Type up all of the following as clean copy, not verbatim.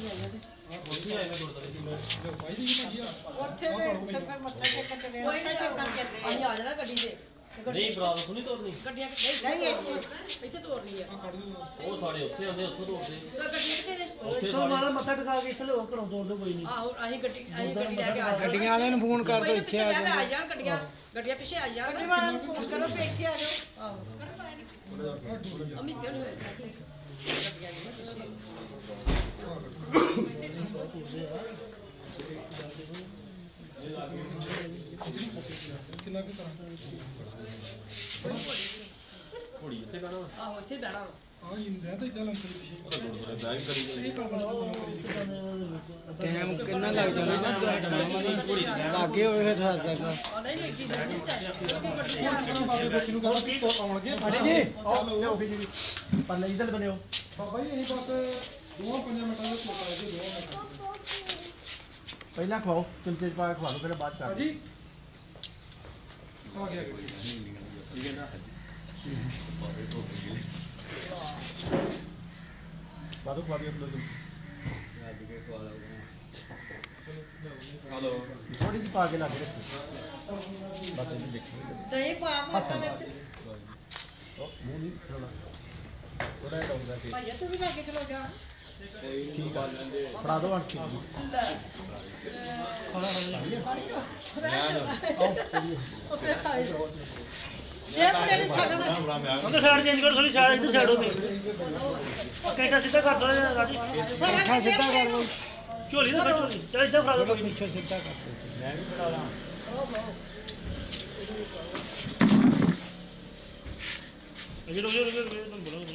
नहीं बराबर को नहीं तोड़नी ਇੱਥੇ ਤੋੜਨੀ ਆ ਉਹ ਸਾਡੇ ਉੱਥੇ ਆਉਂਦੇ ਉੱਥੋਂ ਤੋੜਦੇ ਉੱਥੇ ਮਾਰਾ ਮੱਥਾ ਟਿਕਾ ਕੇ ਇੱਥੇ ਲੋਕ ਘਰੋਂ ਤੋੜ ਦੋ ਕੋਈ ਨਹੀਂ ਆਹੋ ਅਸੀਂ ਗੱਡੀ ਲੈ ਕੇ ਆ ਗੱਡੀਆਂ ਵਾਲਿਆਂ ਨੂੰ ਫੋਨ ਕਰ ਦੋ ਇੱਥੇ ਆ ਜਾਓ ਆ ਜਾਣ ਗੱਡੀਆਂ ਪਿੱਛੇ ਆ ਜਾਣ ਗੱਡੀ ਵਾਲਿਆਂ ਨੂੰ ਫੋਨ ਕਰੋ ਕਿ ਇੱਥੇ ਆ ਜਾਓ ਆਹੋ ਅਮਿਤ ਕਿਉਂ ਹੋਇਆ ਗੱਡੀਆਂ ਨਹੀਂ ਕਿੰਨਾ ਕੁ ਕਰਾਂ ਘੋੜੀ ਇੱਥੇ ਬਹਿਣਾ ਆਹੋ ਇੱਥੇ ਬਹਿਣਾ ਹਾਂ ਜੀ ਮੈਂ ਤਾਂ ਇਦਾਂ ਲੰਕਰ ਪਿੱਛੇ ਬੈਗ ਕਰੀ ਇਹ ਕੰਮ ਟਾਈਮ ਕਿੰਨਾ ਲੱਗ ਜਾਣਾ ਨਾ ਲਾਗੇ ਹੋਏ ਫਿਰ ਦੱਸ ਦੇਣਾ ਨਹੀਂ ਨਹੀਂ ਕੀ ਆਉਣਗੇ ਅਰੇ ਜੀ ਆਓ ਲਿਓ ਫਿਰ ਜੀ ਪਰਲੇ ਇਧਰ ਬਣਿਓ ਬਾਬਾ ਜੀ ਇਹ ਬਸ 2-5 ਮਿੰਟਾਂ ਵਿੱਚ ਮੁਕਾ ਦੇ 2 ਮਿੰਟ ਪਹਿਲਾਂ ਖਵਾਓ ਚਮਚੇ ਚ ਪਾ ਕੇ ਖਵਾ ਲਓ ਫਿਰ ਬਾਅਦ ਚ ਕਰ ਹਾਂਜੀ ਆ ਗਿਆ ਠੀਕ ਹੈ ਨਾ ਬਾਦੋ ਖਵਾ ਦਿਓ ਆਪਣਾ ਹਲੋ ਥੋੜੀ ਜਿਹੀ ਪਾ ਕੇ ਲਾ ਕੇ ਰੱਖੋ ਬਸ ਇਹ ਦੇਖੋ ਦਹੀਂ ਪਾ ਮਸਾਂ ਵਿੱਚ ਮੂੰਹ ਨਹੀਂ ਖੋਲਣਾ ਥੋੜਾ ਜਿਹਾ ਡਾਊਨ ਕਰਕੇ ਭਾਈ ਤੂੰ ਵੀ ਲੈ ਕੇ ਚਲੋ ਜਾ ਠੀਕ ਆ ਫੜਾ ਦੋ ਆਂਟੀ ਉੱਤੇ ਖਾਈ ਇਹ ਮੁੰਡੇ ਨੇ ਸਾਗਨ ਉਹਦਾ ਸਾਈਡ ਚੇਂਜ ਕਰੋ ਥੋੜੀ ਸਾਈਡ ਇੱਧਰ ਸਾਈਡ ਹੋ ਗਈ ਕੈਂਠਾ ਸਿੱਧਾ ਕਰ ਦੋ ਰਾਜੀ ਇੱਥਾ ਸਿੱਧਾ ਕਰ ਲਓ ਝੋਲੀ ਨਾ ਬੈਠੋ ਚੱਲ ਇੱਧਰ ਫੜਾ ਦੋ ਪਿੱਛੇ ਸਿੱਧਾ ਕਰ ਦਿਓ ਮੈਂ ਵੀ ਫੜਾ ਲਾਂ ਅਜੇ ਰੁਕ ਤੁਹਾਨੂੰ ਬੋਲਾਂਗਾ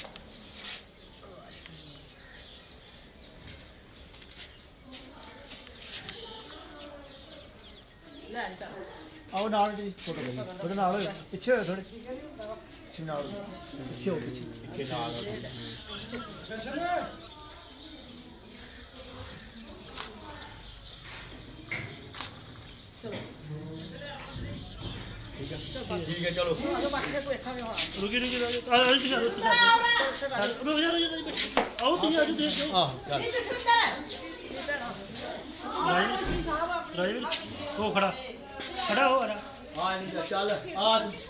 ਲੈ ਜਾ ਆਓ ਨਾਲ ਜੀ ਫੋਟੋ ਲਈ ਉਹਦੇ ਨਾਲ ਹੋਇਓ ਪਿੱਛੇ ਹੋਇਓ ਥੋੜੇ ਪਿੱਛੇ ਨਾਲ ਪਿੱਛੇ ਹੋ ਪਿੱਛੇ ਨਾਲ ठीक है चलो ਆਜੋ ਬਾਕੀ ਕੋਈ ਇੱਥਾ ਵੀ ਹੋਣਾ रुकी रुक जा आओ तुम आज देख हां चल ਇਹ ਜਸਵਿੰਦਰ राजीव हो खड़ा खड़ा हो रहा हां नहीं चल आ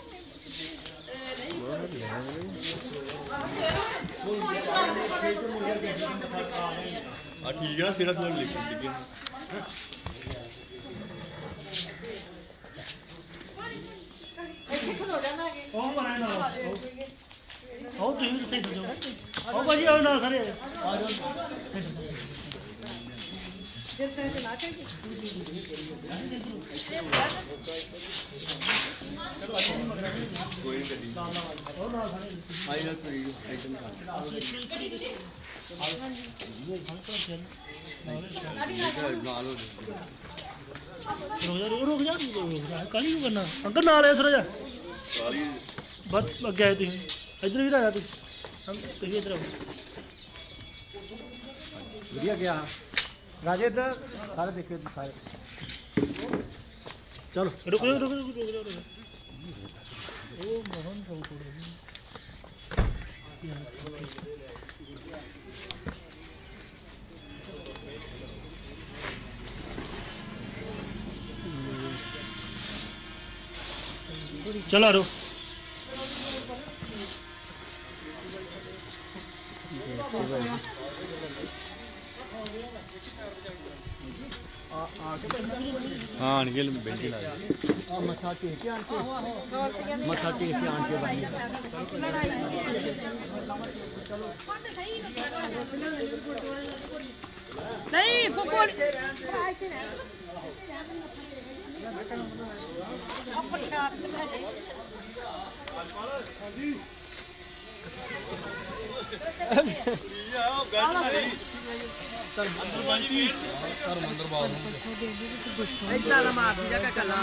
ठीक है सिर्फ लिख दीजिए ਇੱਥੇ ਖਲੋ ਜਾਣਾ ਹੈ ओ मना ना आओ तुम भी सही हो जाओ आओ बाजी आओ ना सारे आ जाओ ਜਿਸ ਤਰ੍ਹਾਂ ਤੇ ਨਾ ਚਾਹੀਏ कोई नहीं आई ना कोई आइटम रुक जा काली क्यों करना अंकल ना ले थोड़ा जा बस अगे आए तुम इधर भी आया तुम इधर आओ बढ़िया गया राजे इधर सारे देखिए सारे चलो रुक ओ मोहन चलो रो हाँ निकल बेंची ला मथा टेक के आन के मथा टेक के आन के भाई ਨਹੀਂ ਫੁੱਫੜ ਆਪਰ ਸ਼ਾਤ ਤੇ ਲੈ ਜਾਈ ਇੱਦਾਂ ਦਾ ਮਾਰਦੀ ਜਾ ਕੇ ਗੱਲਾਂ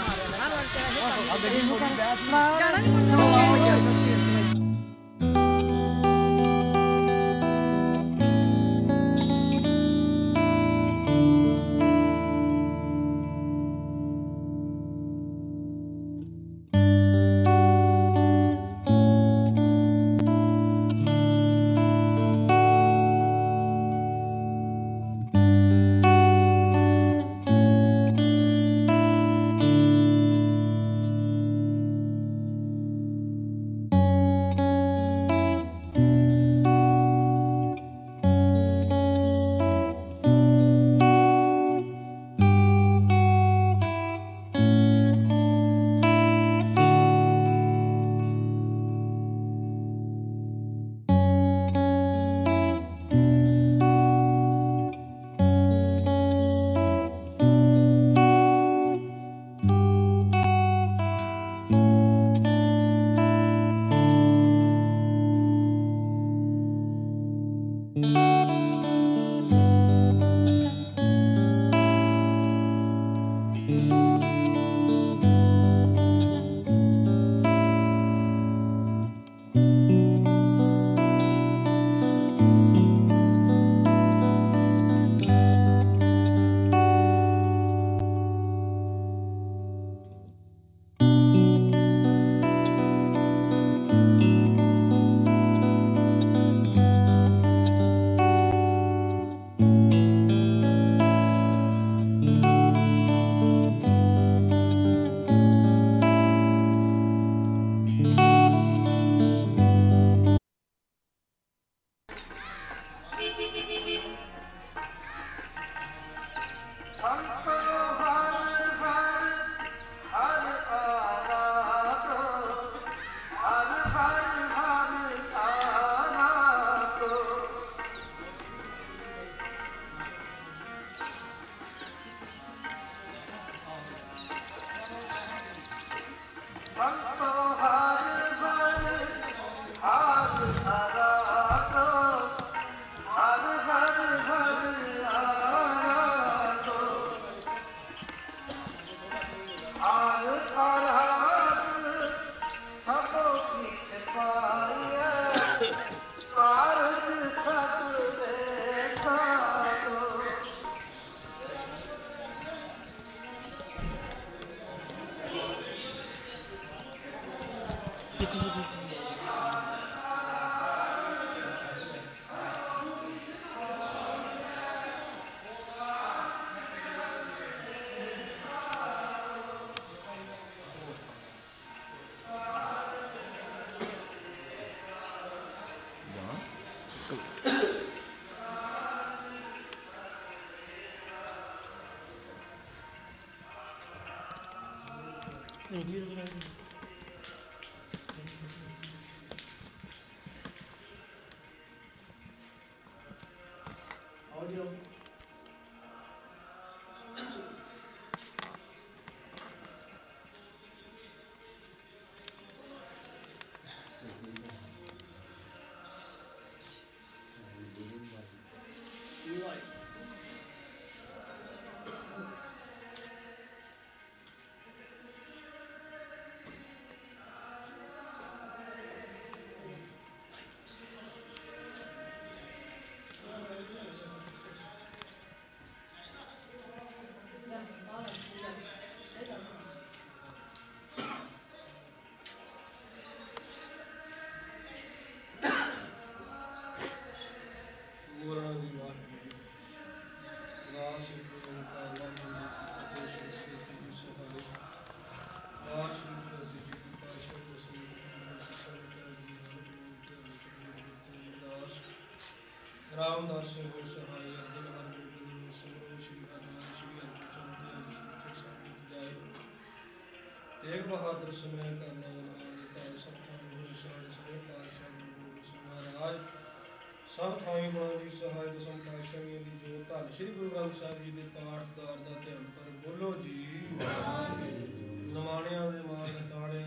रामदास सिंह सहाय अर्जुन हर गोविंद सिमरो श्री हरनाम श्री हरचंद जाय तेग बहादुर सिमरन करना नाम सब थाई विशाल सभे पातशाह महाराज सब थाई बड़ा जी सहाय दसम पातशाह दी जो धन श्री गुरु ग्रंथ साहिब जी के पाठदार का ध्यान पर बोलो जी नवाणिया दे माल ताणे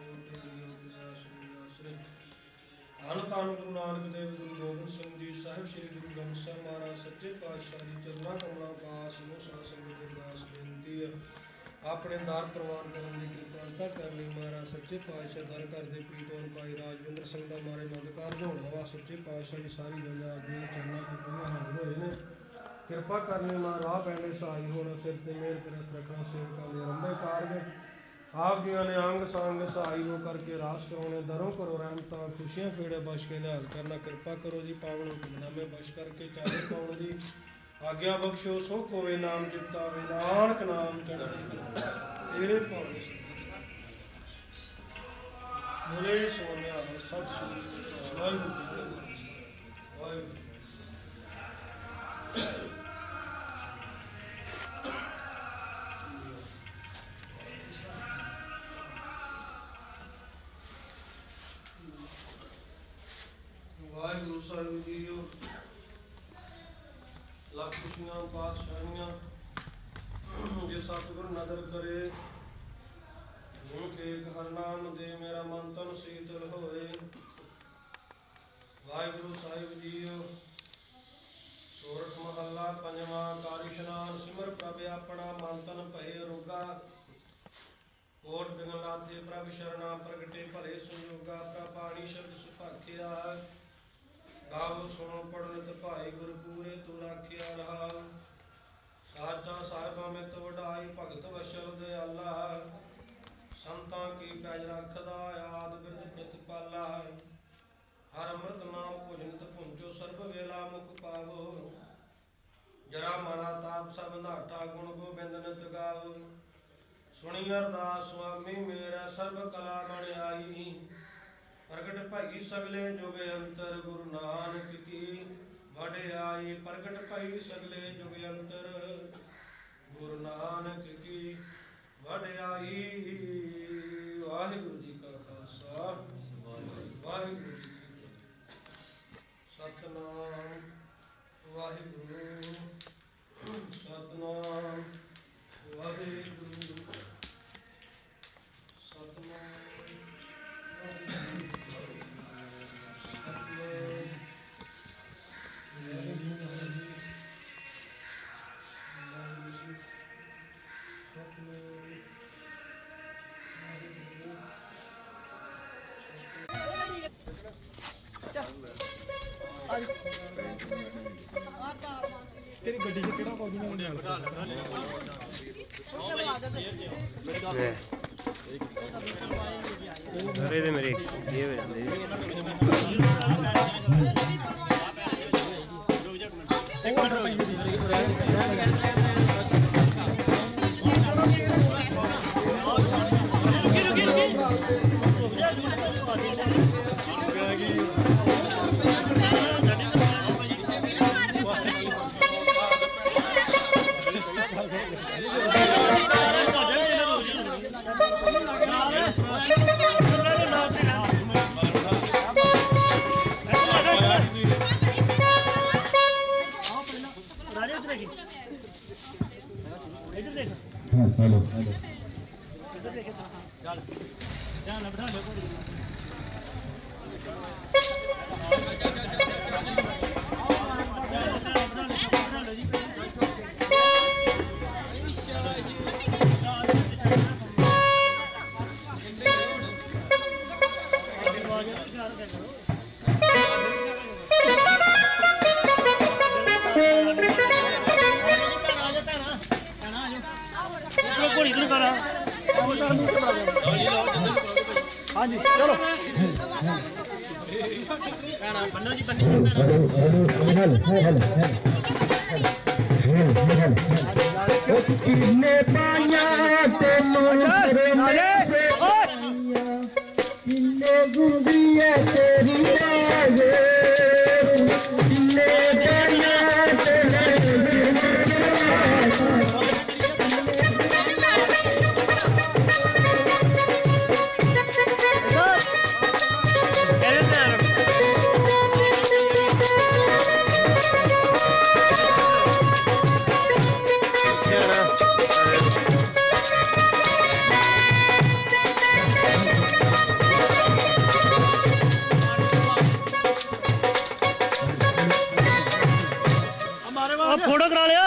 ਧੰਨ ਧੰਨ ਗੁਰੂ ਨਾਨਕ ਦੇਵ ਗੁਰੂ ਗੋਬਿੰਦ ਸਿੰਘ ਜੀ ਸਾਹਿਬ ਸ੍ਰੀ ਗੁਰੂ ਗ੍ਰੰਥ ਸਾਹਿਬ ਮਹਾਰਾਜ ਸੱਚੇ ਪਾਤਸ਼ਾਹ ਜੀ ਚਰਨਾਂ ਕਮਲਾਂ ਪਾਸ ਨੂੰ ਸਾਸਨ ਦੇ ਅਰਦਾਸ ਬੇਨਤੀ ਹੈ ਆਪਣੇ ਦਰ ਪ੍ਰਵਾਨ ਕਰਨ ਦੀ ਕਿਰਪਾਲਤਾ ਕਰਨ ਲਈ ਮਹਾਰਾਜ ਸੱਚੇ ਪਾਤਸ਼ਾਹ ਦਰ ਕਰਦੇ ਪ੍ਰੀਤਵਾਨ ਭਾਈ ਰਾਜਵਿੰਦਰ ਸਿੰਘ ਦਾ ਮਾਰੇ ਨੰਦਕਾਰ ਹੋਣਾ ਵਾ ਸੱਚੇ ਪਾਤਸ਼ਾਹ ਜੀ ਸਾਰੀ ਦੁਨੀਆ ਅੱਗੇ ਚਰਨਾਂ ਤੋਂ ਪੁਨਰ ਹਾਜ਼ਰ ਹੋਏ ਨੇ ਕਿਰਪਾ ਕਰਨੀ ਮਾਂ ਰਾਹ ਪੈਣੇ ਸਹਾਈ ਹੋਣਾ ਸਿਰ ਤੇ ਮਿਹਰ ਕਰਤ ਰੱਖਣਾ ਸੇਵਕਾਂ ਦੇ ਰੰਭੇ ਕਾਰਜ आप जी ने अंग संग सहाई हो करके रास करोने दरों करो रहमता खुशियां पेड़े बश के निहाल करना कृपा करो जी पावन हुक्मनामे बश करके चाहे पाउन दी आज्ञा बख्शो सुख होवे नाम जिता वे नानक नाम चढ़े तेरे पावे बोले सोनिया सत श्री वाहिगुरू वाहिगुरू साहिब जीओ लख खुशियां पातशाहियां जे सतगुरु नदर करे मुख एक हर नाम दे मेरा मन तन शीतल होए वाहिगुरू साहिब जीओ सोरठ महला पंजवा कार इशनान सिमर प्रभ अपना मन तन भय रोगा कोट बिघन लाथे प्रभ शरणा प्रगटे भले संजोगा प्रपाणी शब्द सुभाखिया गावो सुनो पढ़नित भाई गुरपूरे तू राखिया रहा साचा साहिबा में तो वडाई भगत वशल दयाला संतां की पैज रखदा आद बिरद प्रतिपाला हर अमृत नाम भुजनित पुंचो सर्ब वेला मुख पावो जरा मारा ताप सब नाटा गुण गोबिंद नित गावो सुनी अरदास स्वामी मेरा सर्ब कला बन आई प्रगट भाई सगले जुगे अंतर गुरु नानक की वडियाई प्रगट भाई सगले जुगे अंतर गुरु नानक की वडियाई वाहिगुरू जी का खालसा वाहिगुरू जी की सतनाम वाहिगुरू सतनाम वाहिगुरू सतनाम तेरी गड्डी से केड़ा पौधी में चलो आ जाते घरे दे मेरे ये हो जाते हाँ जी चलो बन्नो जी बन्नी किन्ने पाया ते मोरे से किन्ने गुजरिए तेरी राजे किन्ने पाया फोटो करा लिया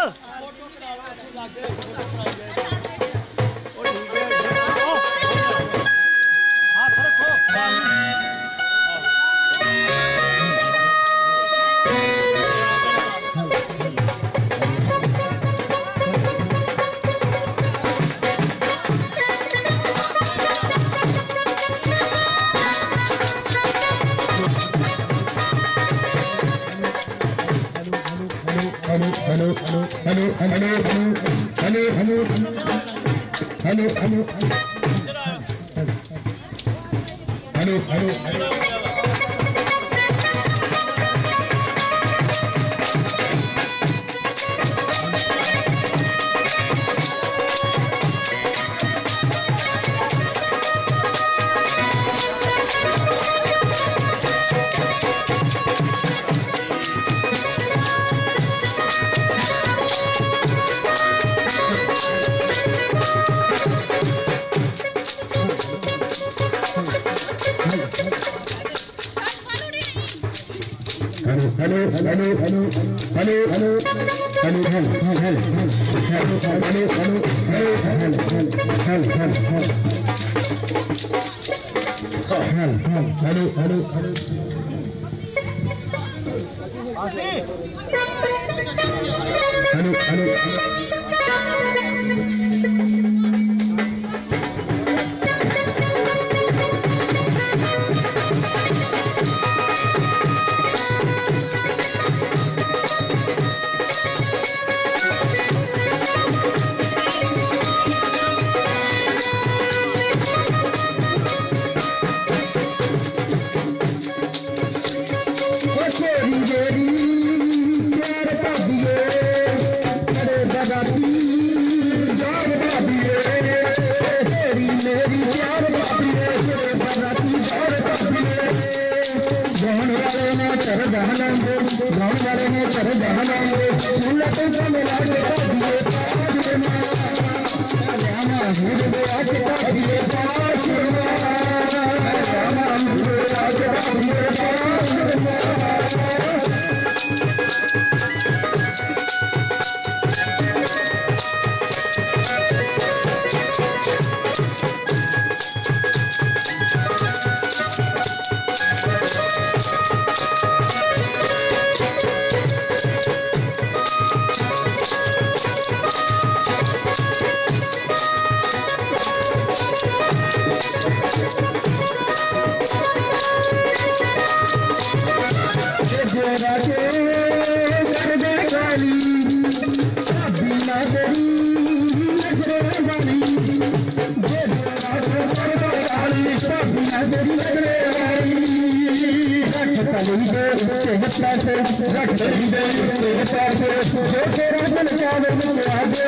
पासे रख तेरी पासे जो तेरा दिल चाहे मुझे आगे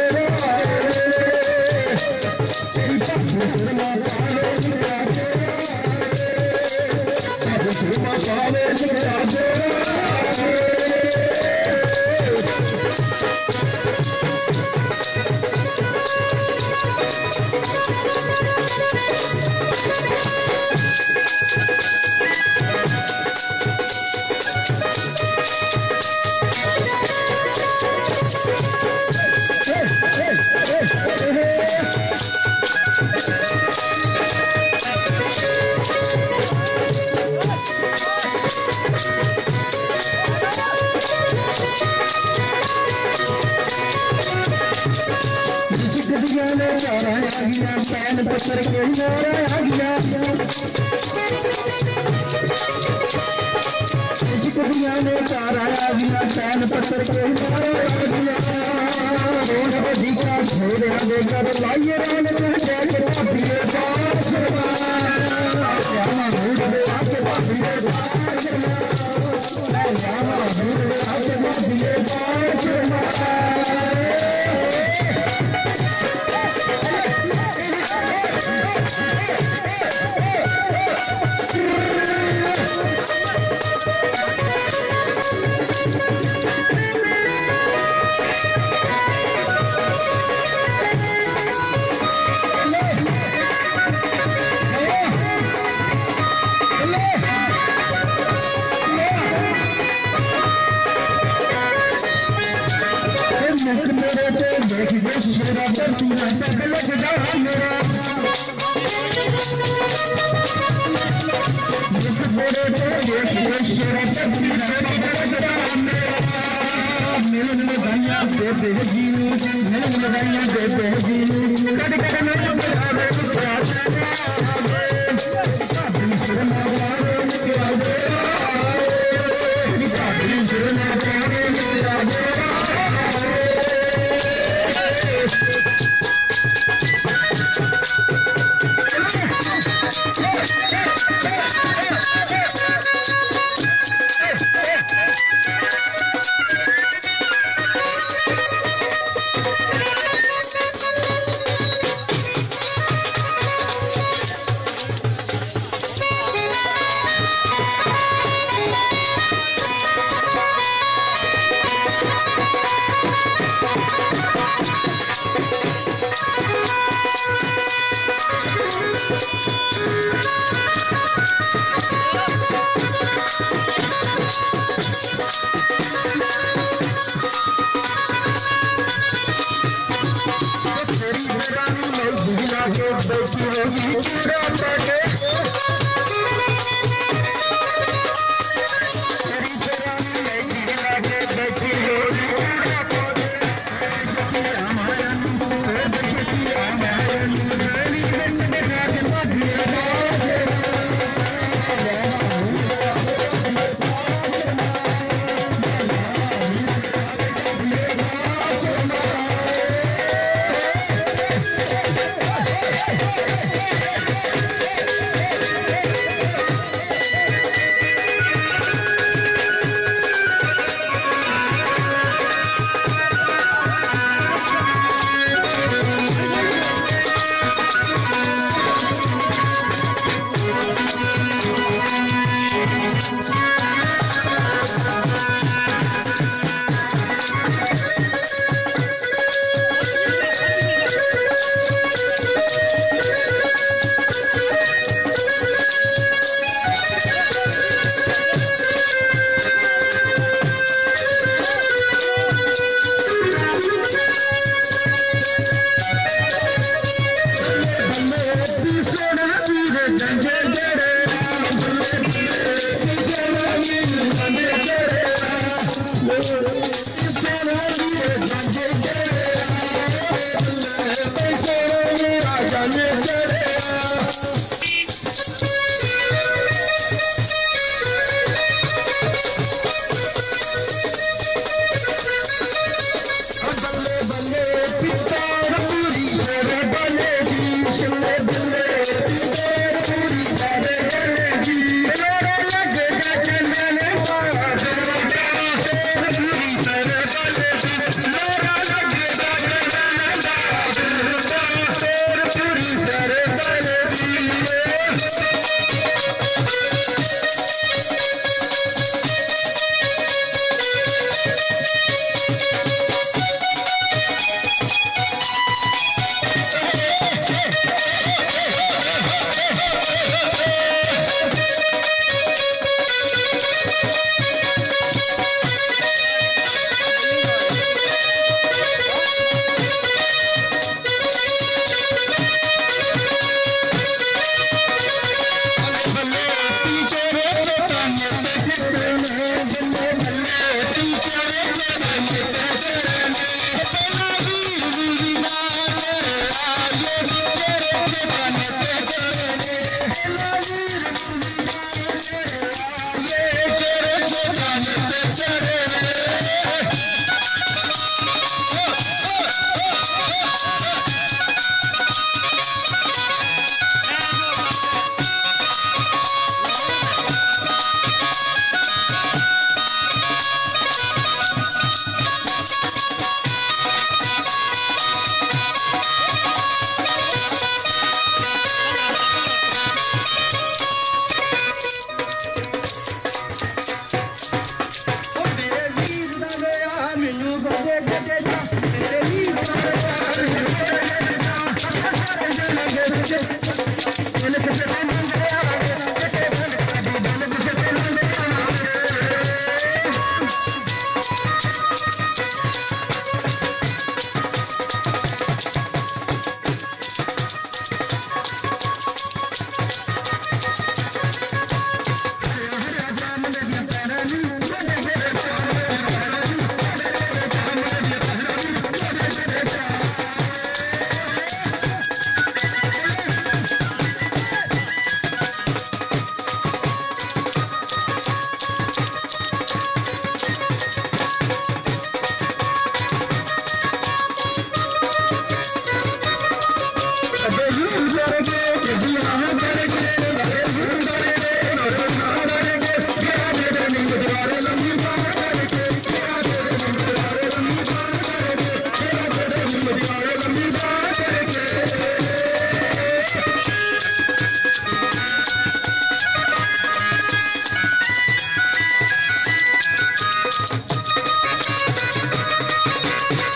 तेरी पासे सुरमा पावे मुझे आगे सुरमा पावे मुझे आगे पैन पत्थर के नारा आ गया कुड़िया ने तारा आ गया पैन पत्थर के नारा आ गया रोड बदी का छोड़े देकर लाइए रान लहजा के पापिए बाप श्यामा रोड दे आके पापिए बाप श्यामा रोड दे आके पापिए बाप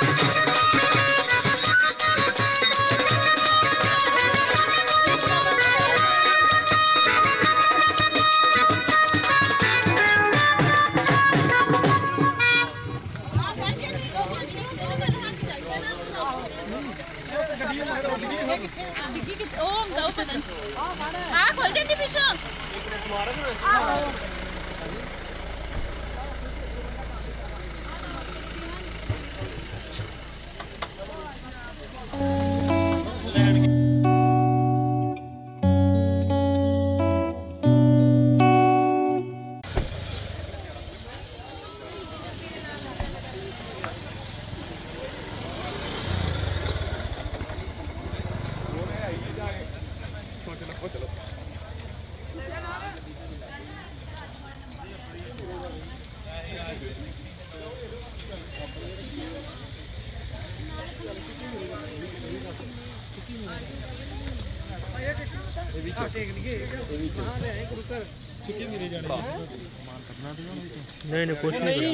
नहीं नहीं कुछ नहीं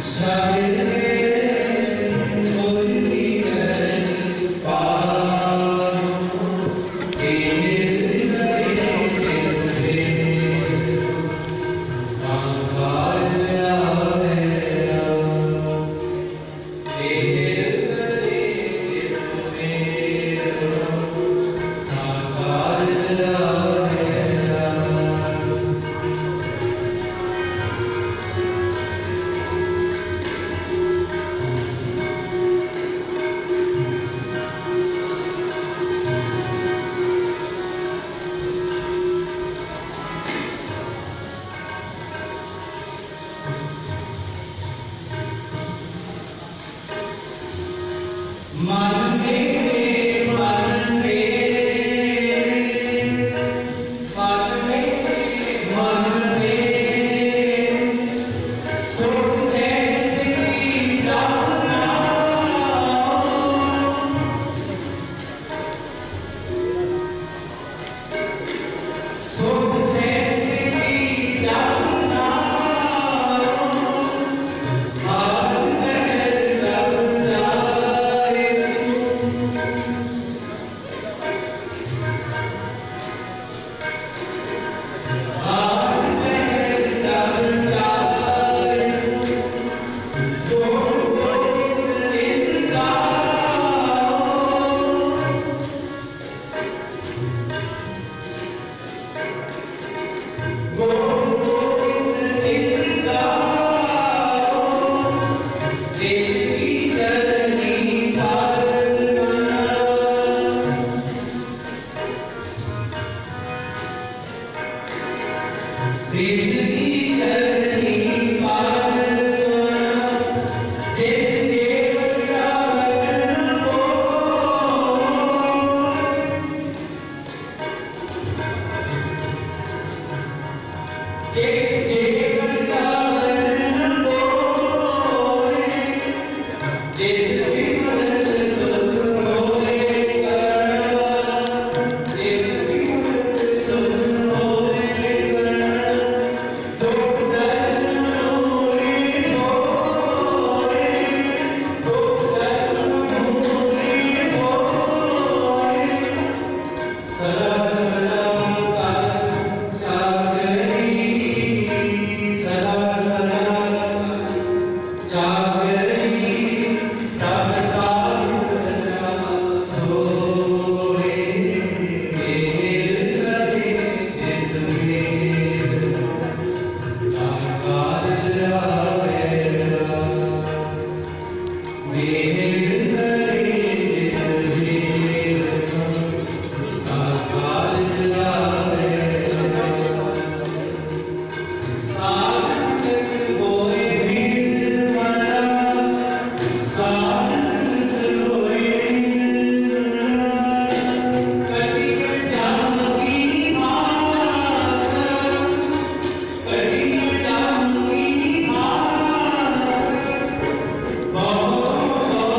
Oh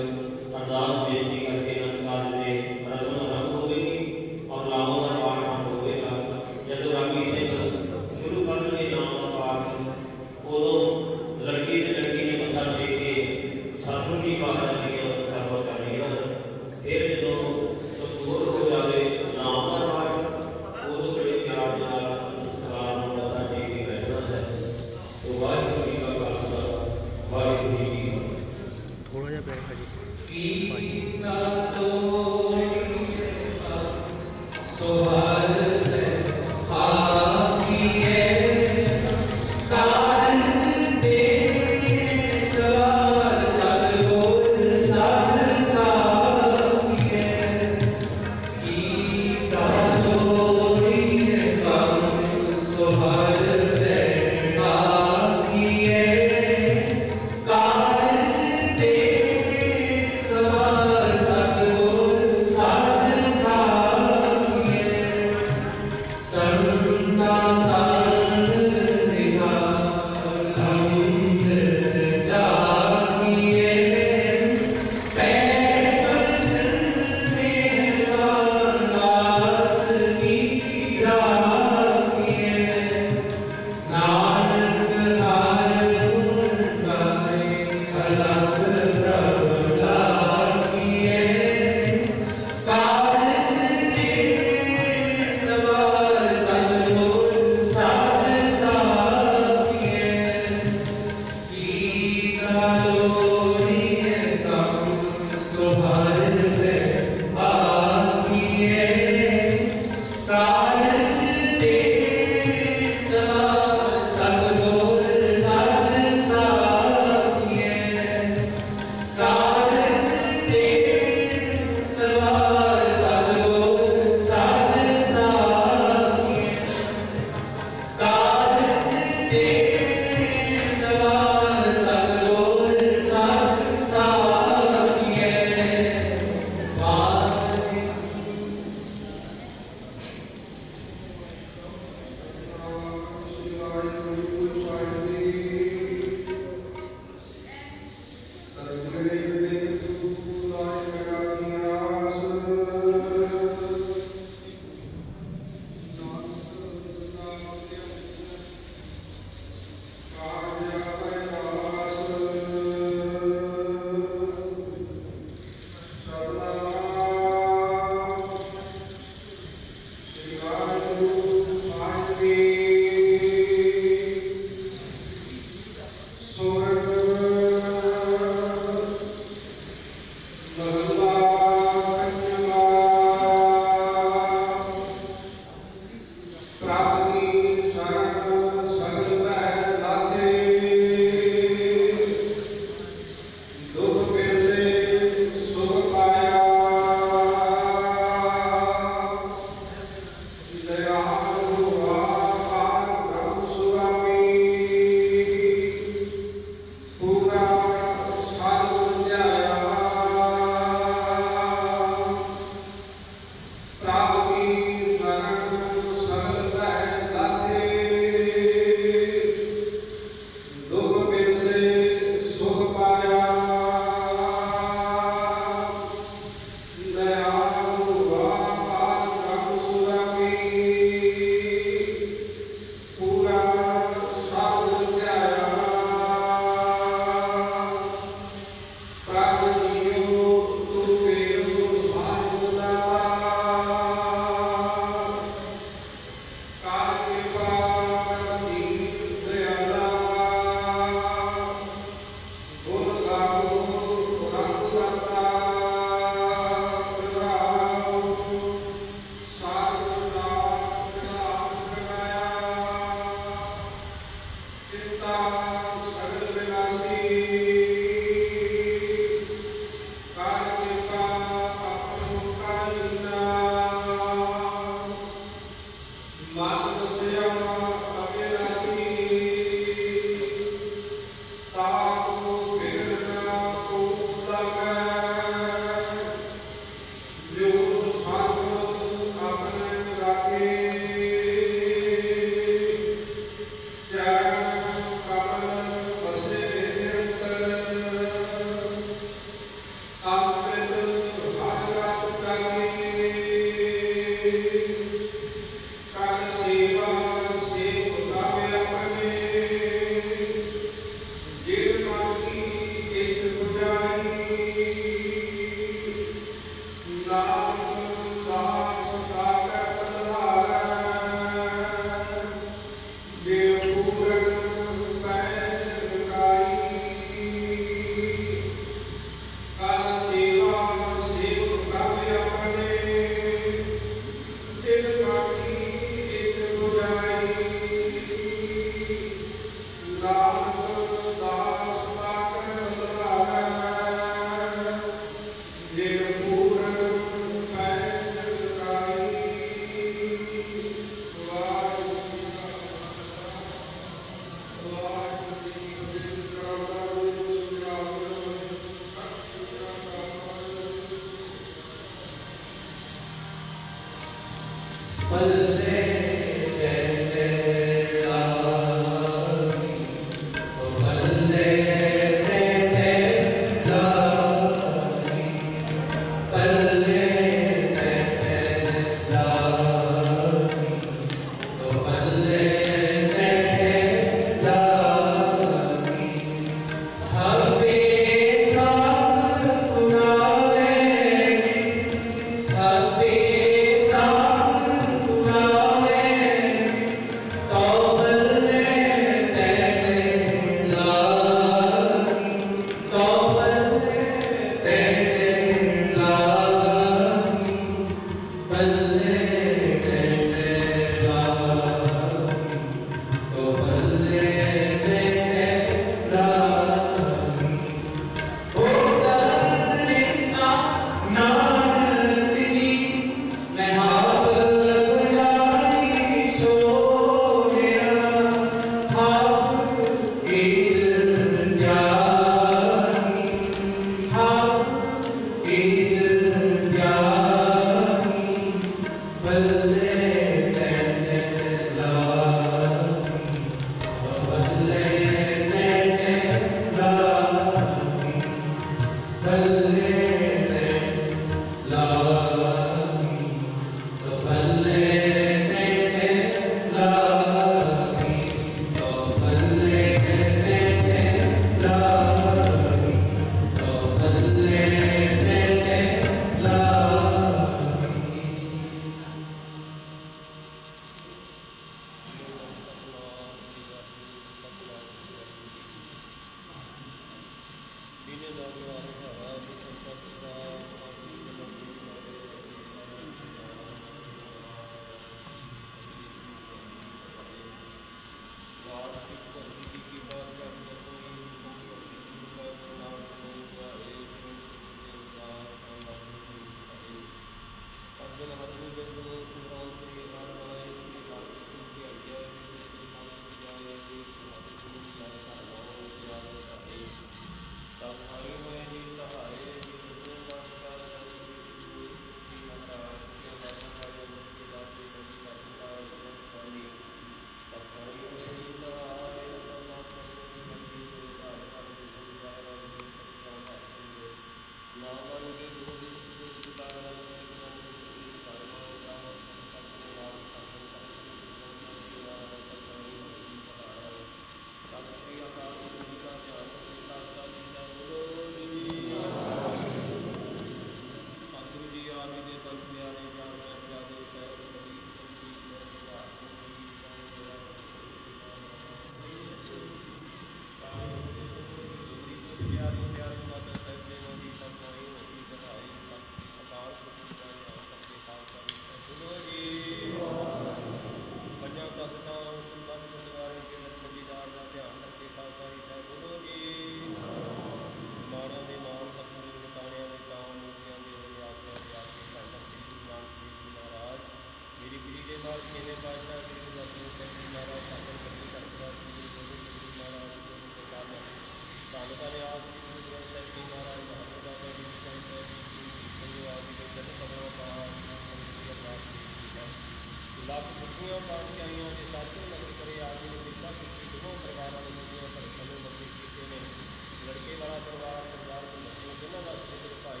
ਲੜਕੇ ਵਾਲਾ ਪਰਿਵਾਰ ਸਰਦਾਰ ਸਿੰਘ ਜਿਨ੍ਹਾਂ ਦਾ ਸਿਰ ਭਾਈ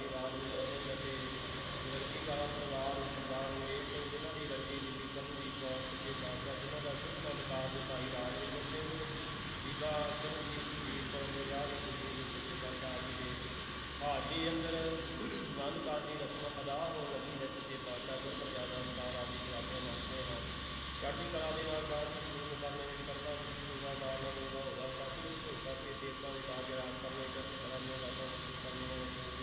ਸਾਡੇ ਅੰਦਰ ਨਾਨਕ ਆਦਿ ਰਸਮਾਂ ਅਦਾ ਹੋ ਰਹੀ ਹੈ ਸੱਚੇ ਪਾਤਸ਼ਾਹ ਗੁਰ ਪ੍ਰਸਾਦ ਅਨਸਾਰ ਆਦਿ ਦੀ ਆਗਿਆ ਮੰਨਦੇ ਹਾਂ। ਚੜ੍ਹਦੀ ਕਲਾ ਦੇ ਨਾਲ ਕਾਰ ਸ਼ੁਰੂ ਕਰਨੇ ਵਿੱਚ ਕਰਦਾ ਹੋਗਾ ਦਾਲ ਨਾਲ ਹੋਗਾ ਸਾਥੀ ਨੂੰ ਧੋ ਕਰਕੇ ਸੇਵਕਾਂ ਦੇ ਕਾਜ ਆਰਾਮ ਕਰਨੇ ਚੜ੍ਹਦੀ ਕਲਾ ਦੀਆਂ ਗਾਲਾਂ ਕਰਨੀਆਂ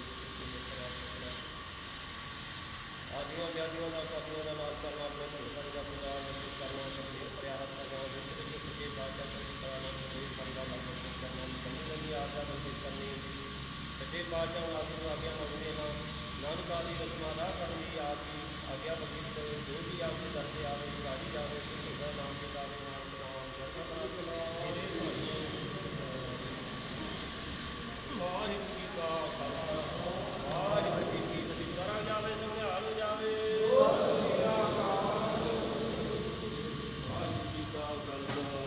ਆਜੀਆਂ ਵਿਆਜੀਆਂ ਦਾ ਸਾਥੀਆਂ ਦਾ ਨਾਸ਼ ਕਰਨਾ ਆਪਣੇ ਭਗਤਾਂ ਦਾ ਪ੍ਰਚਾਰ ਕਰਨਾ ਸੰਦੇਸ਼ ਪ੍ਰਿਆਰਤ ਕਰਨਾ ਜਿਸ ਵਿੱਚ ਸੱਚੇ ਪਾਤਸ਼ਾਹ ਦੀ ਕਲਾ ਨਾਲ ਸੰਦੇਸ਼ ਕਰਨਾ ਲਗਭਗ ਕਰਨਾ ਸੰਗਤ ਦੀ ਆਗਿਆ ਸੰਦੇਸ਼ ਕਰਨੀ ਸੱਚੇ ਪਾਤਸ਼ਾਹ ਨੂੰ ਆਗਿਆ ਮੰਗਦੇ ਹਾਂ। ਨਾਨਕ ਆਦਿ ਰਸਮਾਂ ਅਦਾ ਕਰਨ ਦੀ ਆਪ ਦੀ ਆਗਿਆ ਬਖਸ਼ਿਸ਼ ਕਰੋ। ਜੋ ਵੀ ਆਪ ਦੇ ਦਰ ਤੇ ਆਵੇ ਰਾਜੀ ਜਾਵੇ ਤੁਹਾਡਾ ਨਾਮ ਚਲਾਵੇ ਨਾਮ ਨਾਮ ਜਰਨਾ ਚਲਾਵੇ ਵਾਹਿਗੁਰੂ ਜੀ ਕਾ ਖਾਲਸਾ ਵਾਹਿਗੁਰੂ ਜੀ ਕੀ ਫਤਿਹ। ਕਰਾ ਜਾਵੇ ਸੰਭਾਲ ਜਾਵੇ ਵਾਹਿਗੁਰੂ ਜੀ ਕਾ ਖਾਲਸਾ ਵਾਹਿਗੁਰੂ ਜੀ ਕਾ ਖਾਲਸਾ।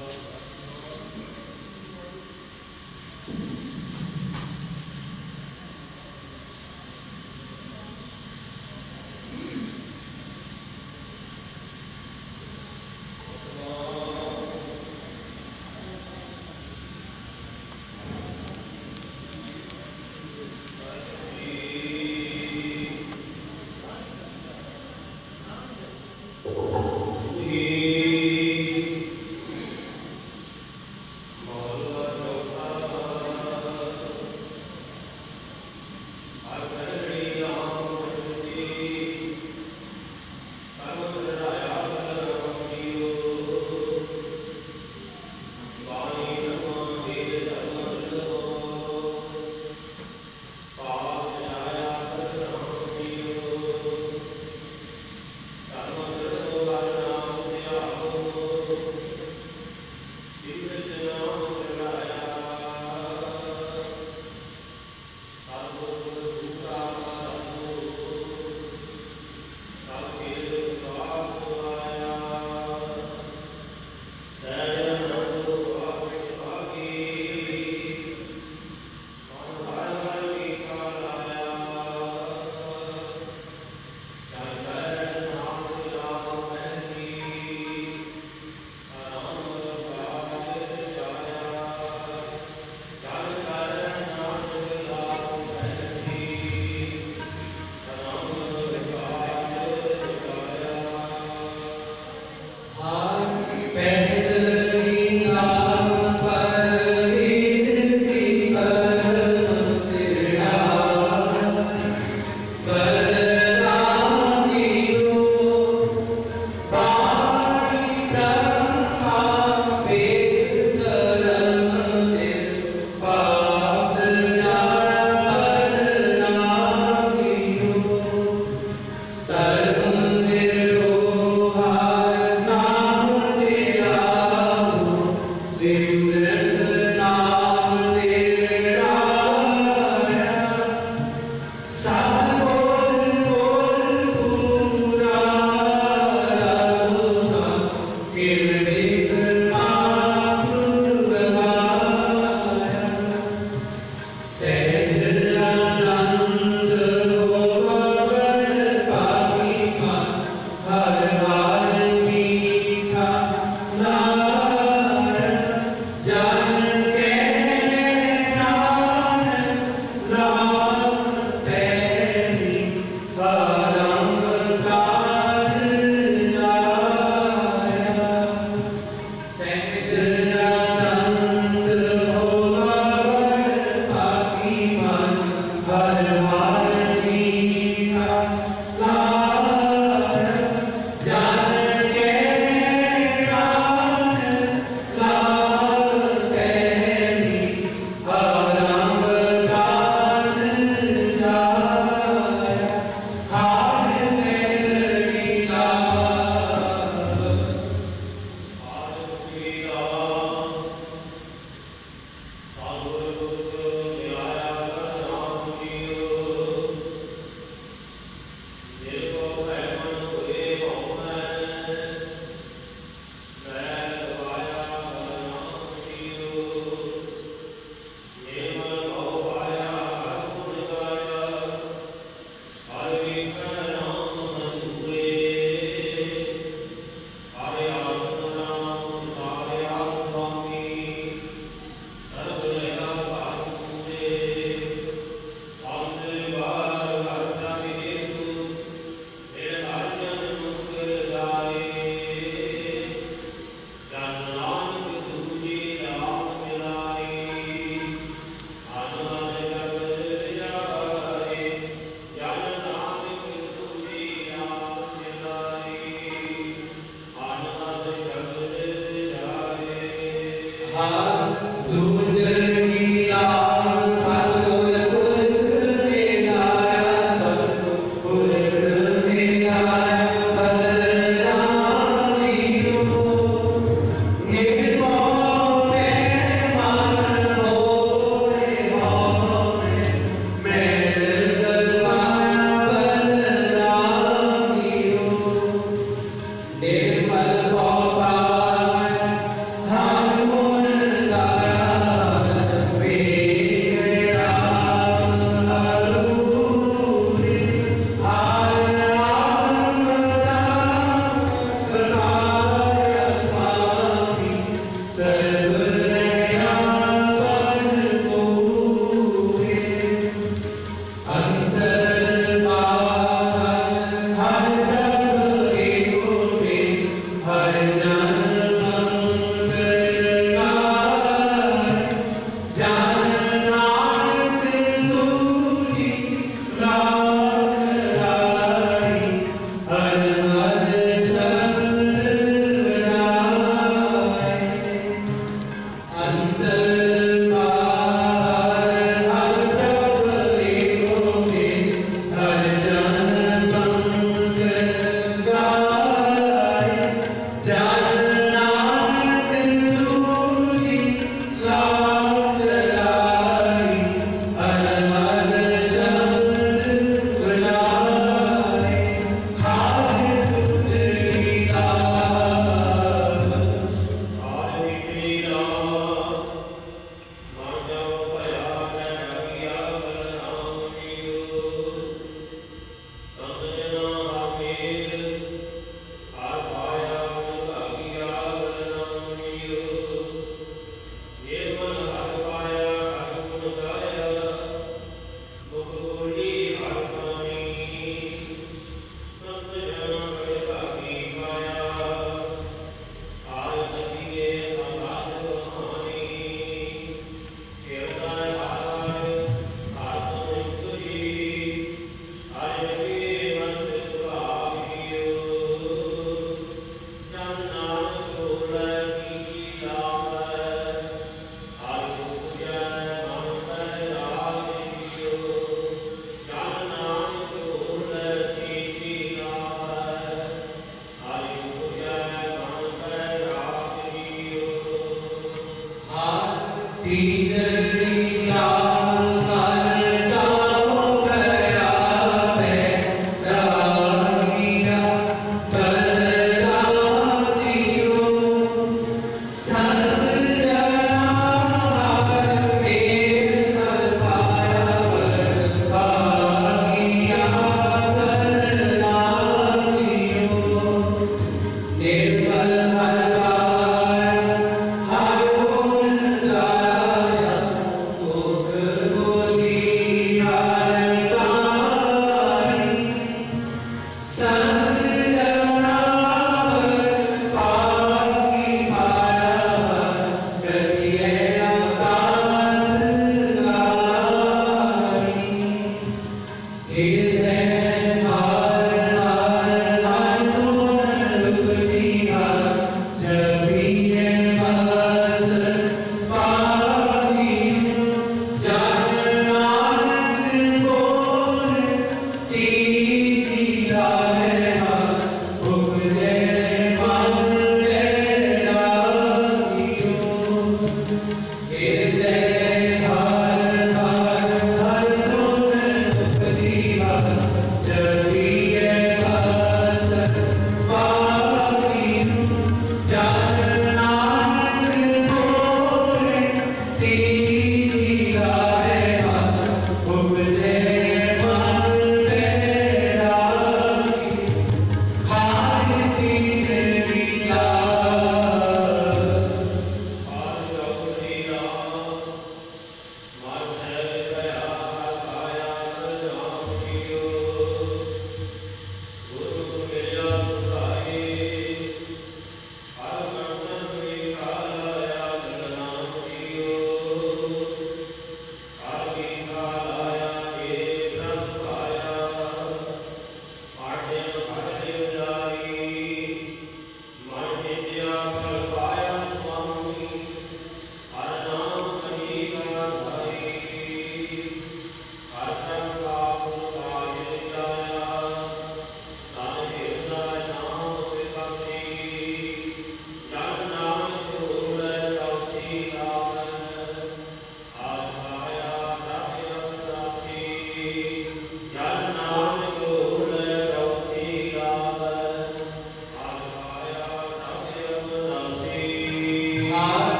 Hare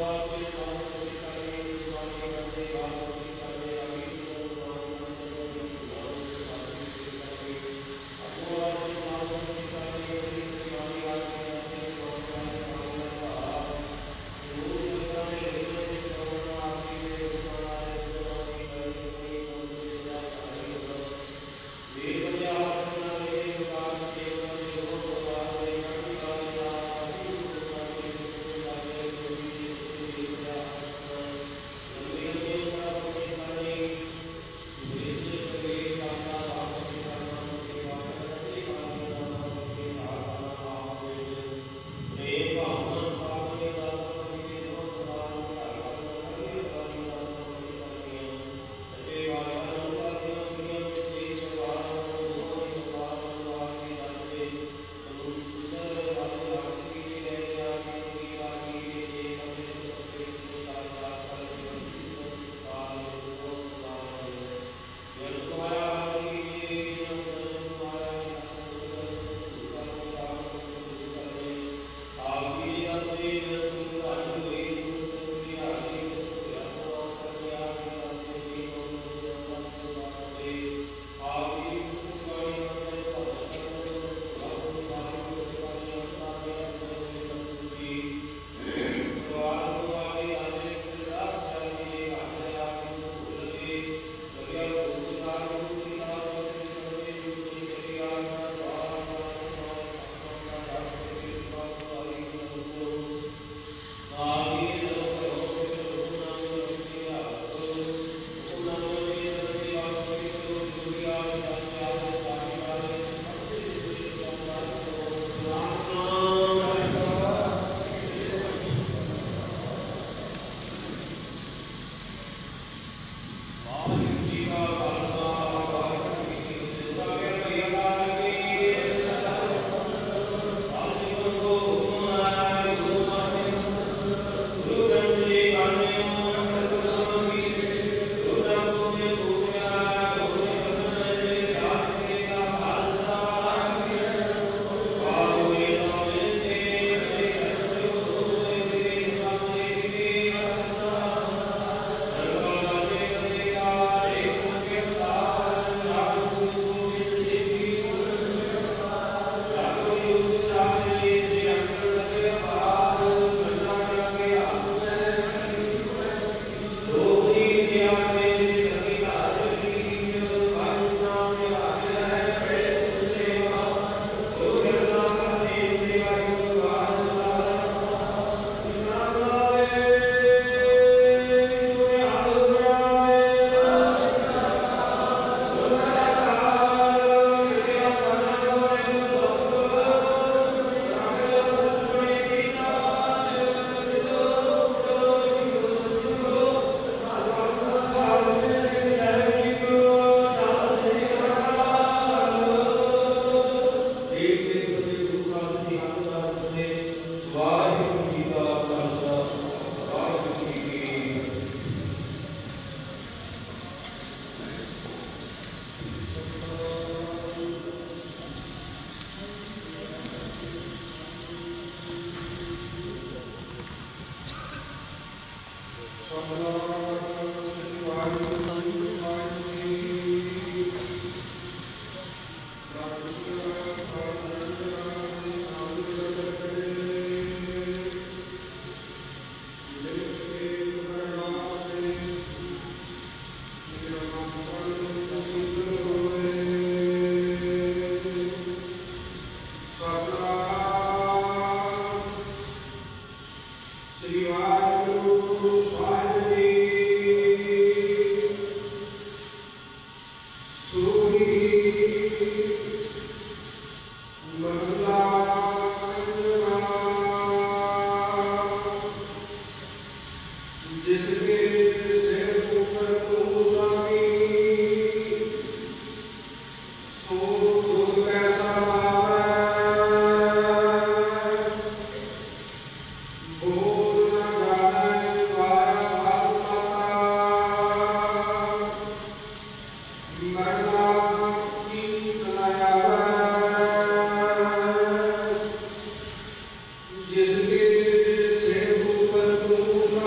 जिसके सिर ऊपर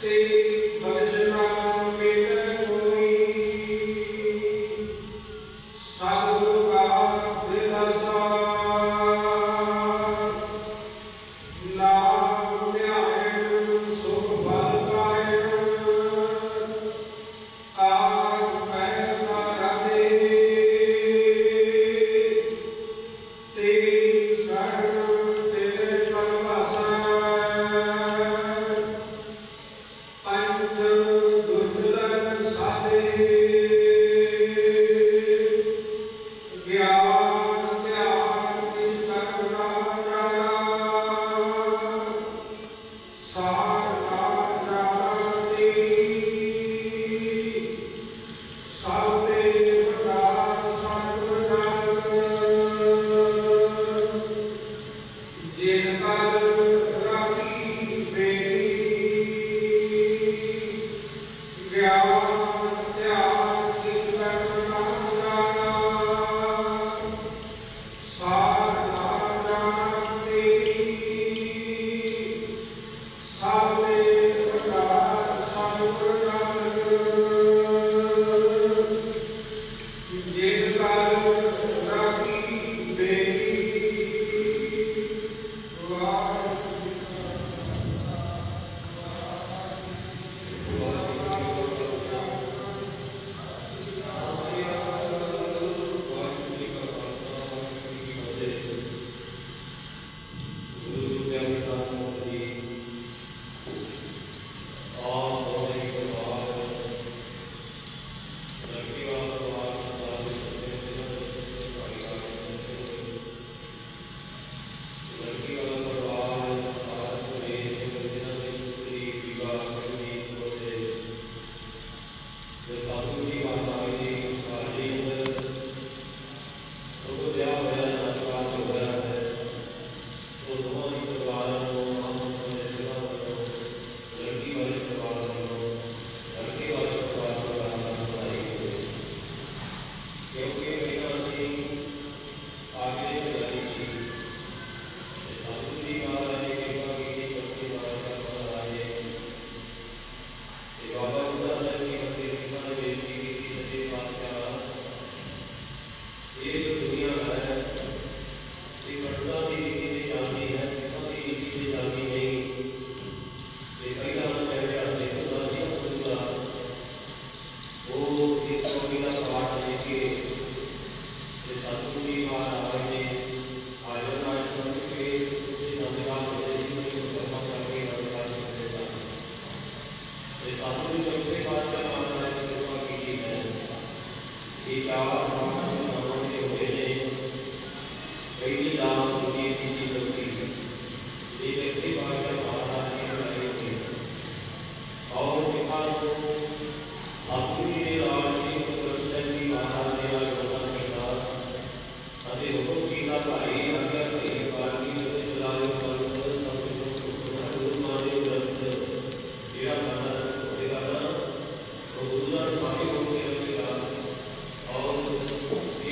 और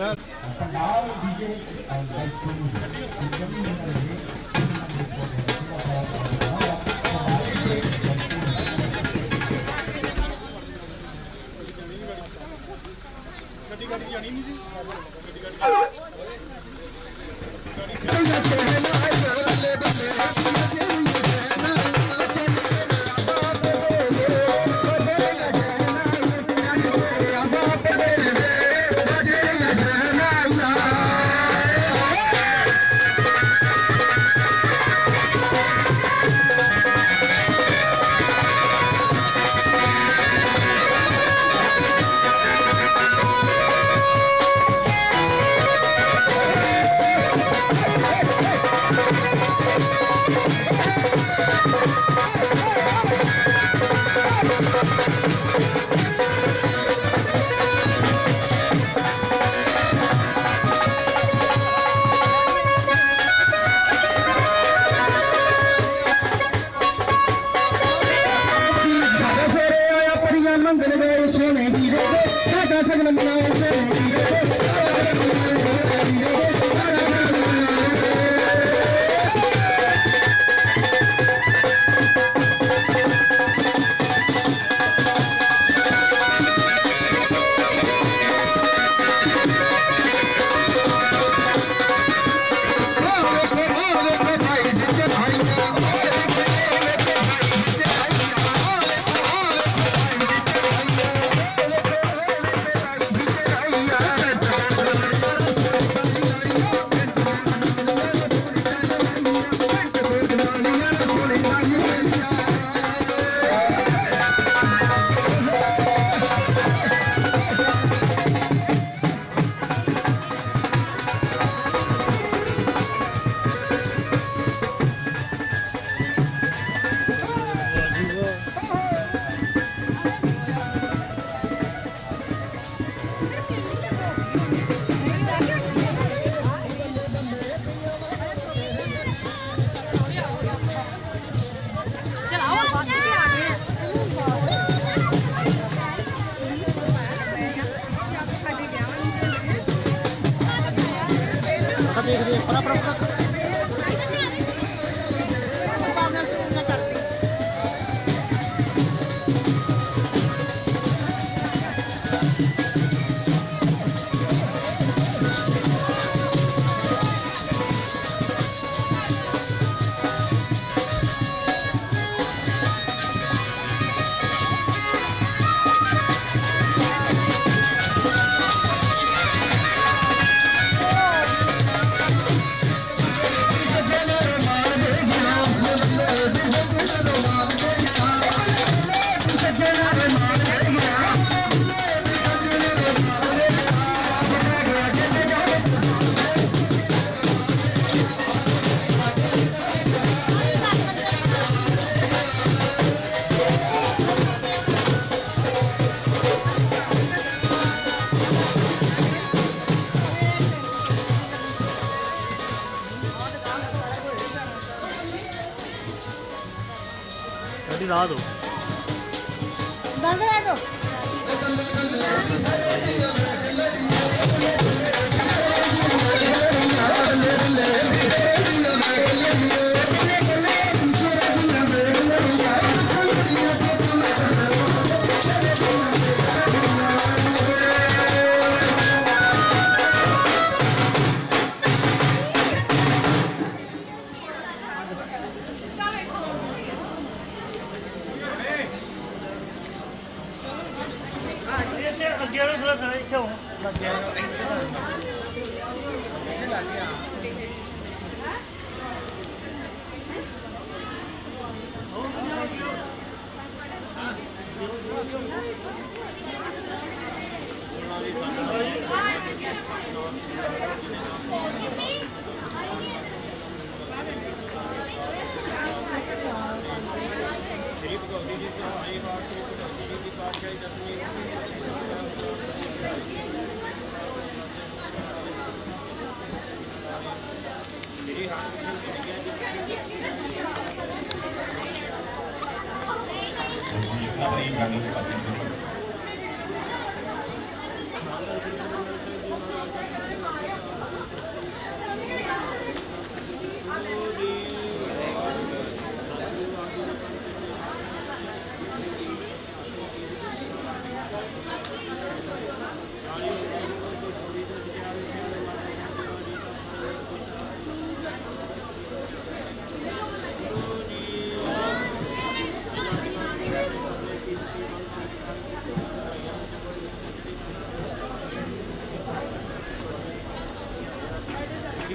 राह दो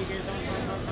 के साथ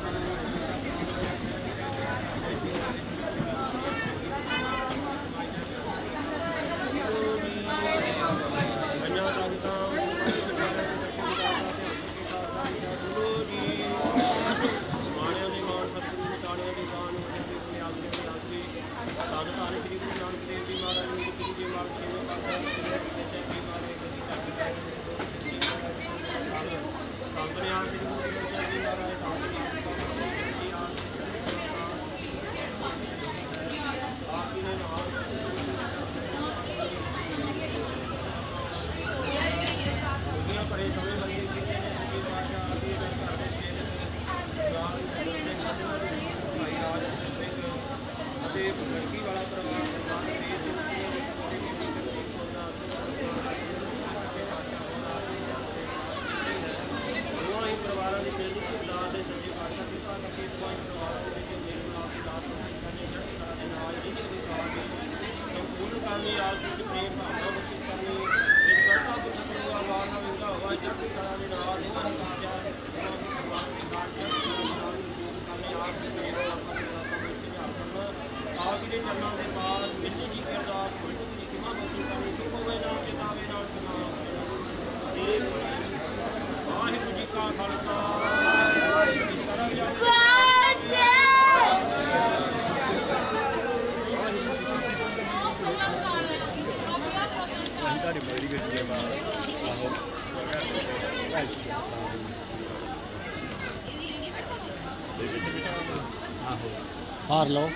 हार लो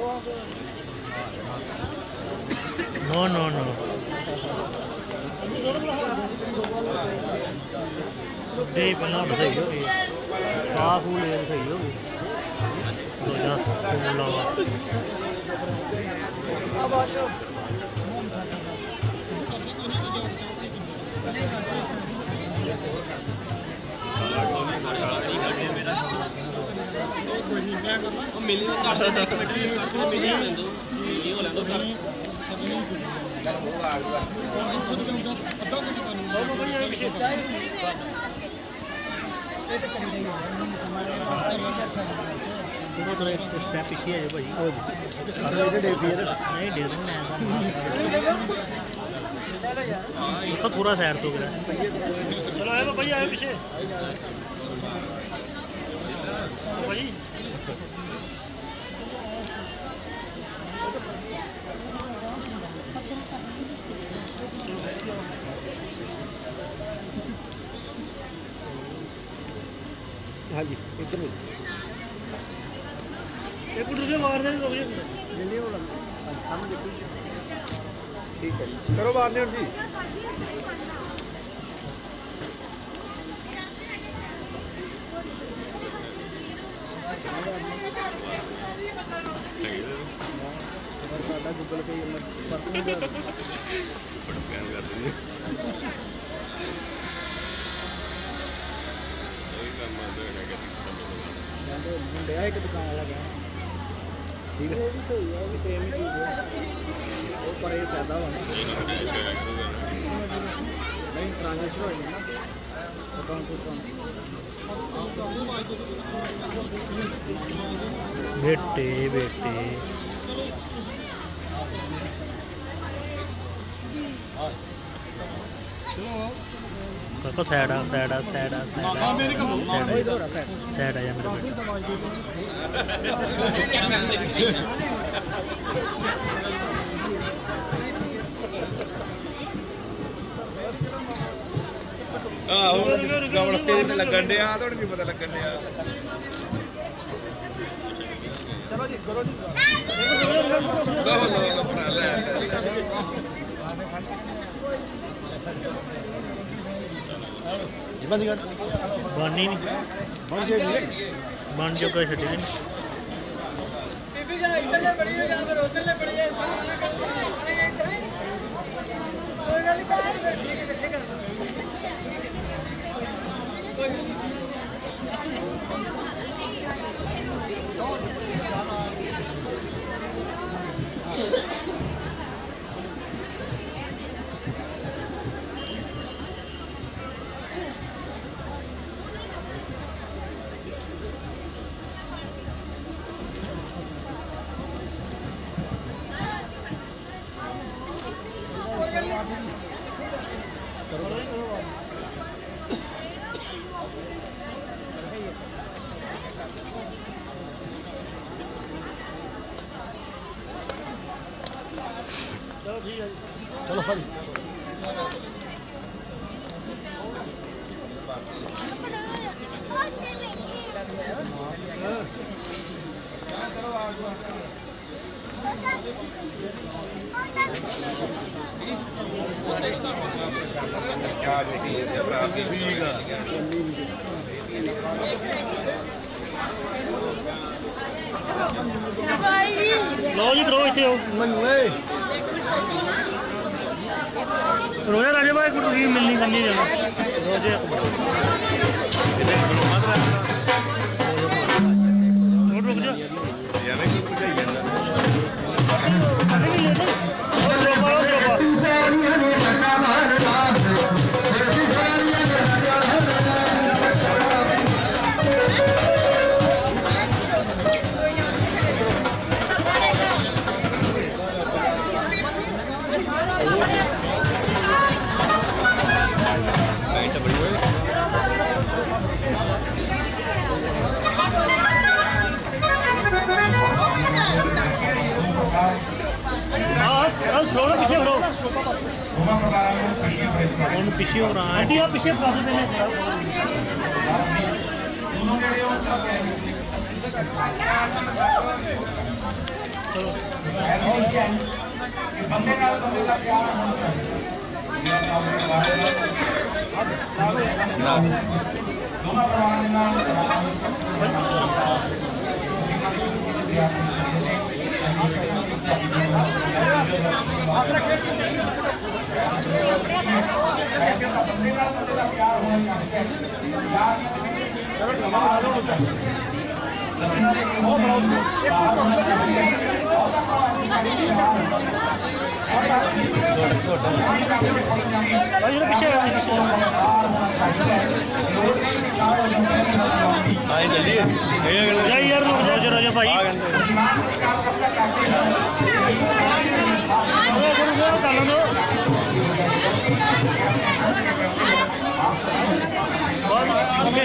नो नो नो डे पहला सही हो गई हाफ फूल सही हो गई दो जा मिली स्टेप पिछे है भाई नहीं दे दूँ थोड़ा साइड तो गया चलो आए भाई आए पीछे भाई हाँ जी इधर एक दूसरे मार दे लोग ठीक है करो बाहर नहीं जी गूगल पे मुंडे एक दुकान वाला गया ठीक है भी सही है भी सेम ही चीज है वो पर ये फायदा होना नहीं ट्रांजैक्शन हो ना अकाउंट टू अकाउंट बेटे बेटे काका साइड आ साइड आ साइड आ साइड आ जा मेरा ਗਵਲ ਤੇ ਲੱਗਣ ਡਿਆ ਤੁਹਾਨੂੰ ਕੀ ਪਤਾ ਲੱਗਣ ਡਿਆ चलो जी करो जी ਗਵਲ ਬਣਾ ਲੈ बंद कर बानी नहीं बंद जाएगी बन जो कोई छड़ी नहीं बीबी जा इधर ले पड़ी है या फिर उधर ले पड़ी है कोई गल नहीं ठीक है इकट्ठे कर कोई नहीं चलो भाई लो जी करो इतने रोया राजे भाई कुछ मिलनी करनी जाना रोजे रुक जा पीछे हो रहा है आप पीछे यार रोजा भाई ओके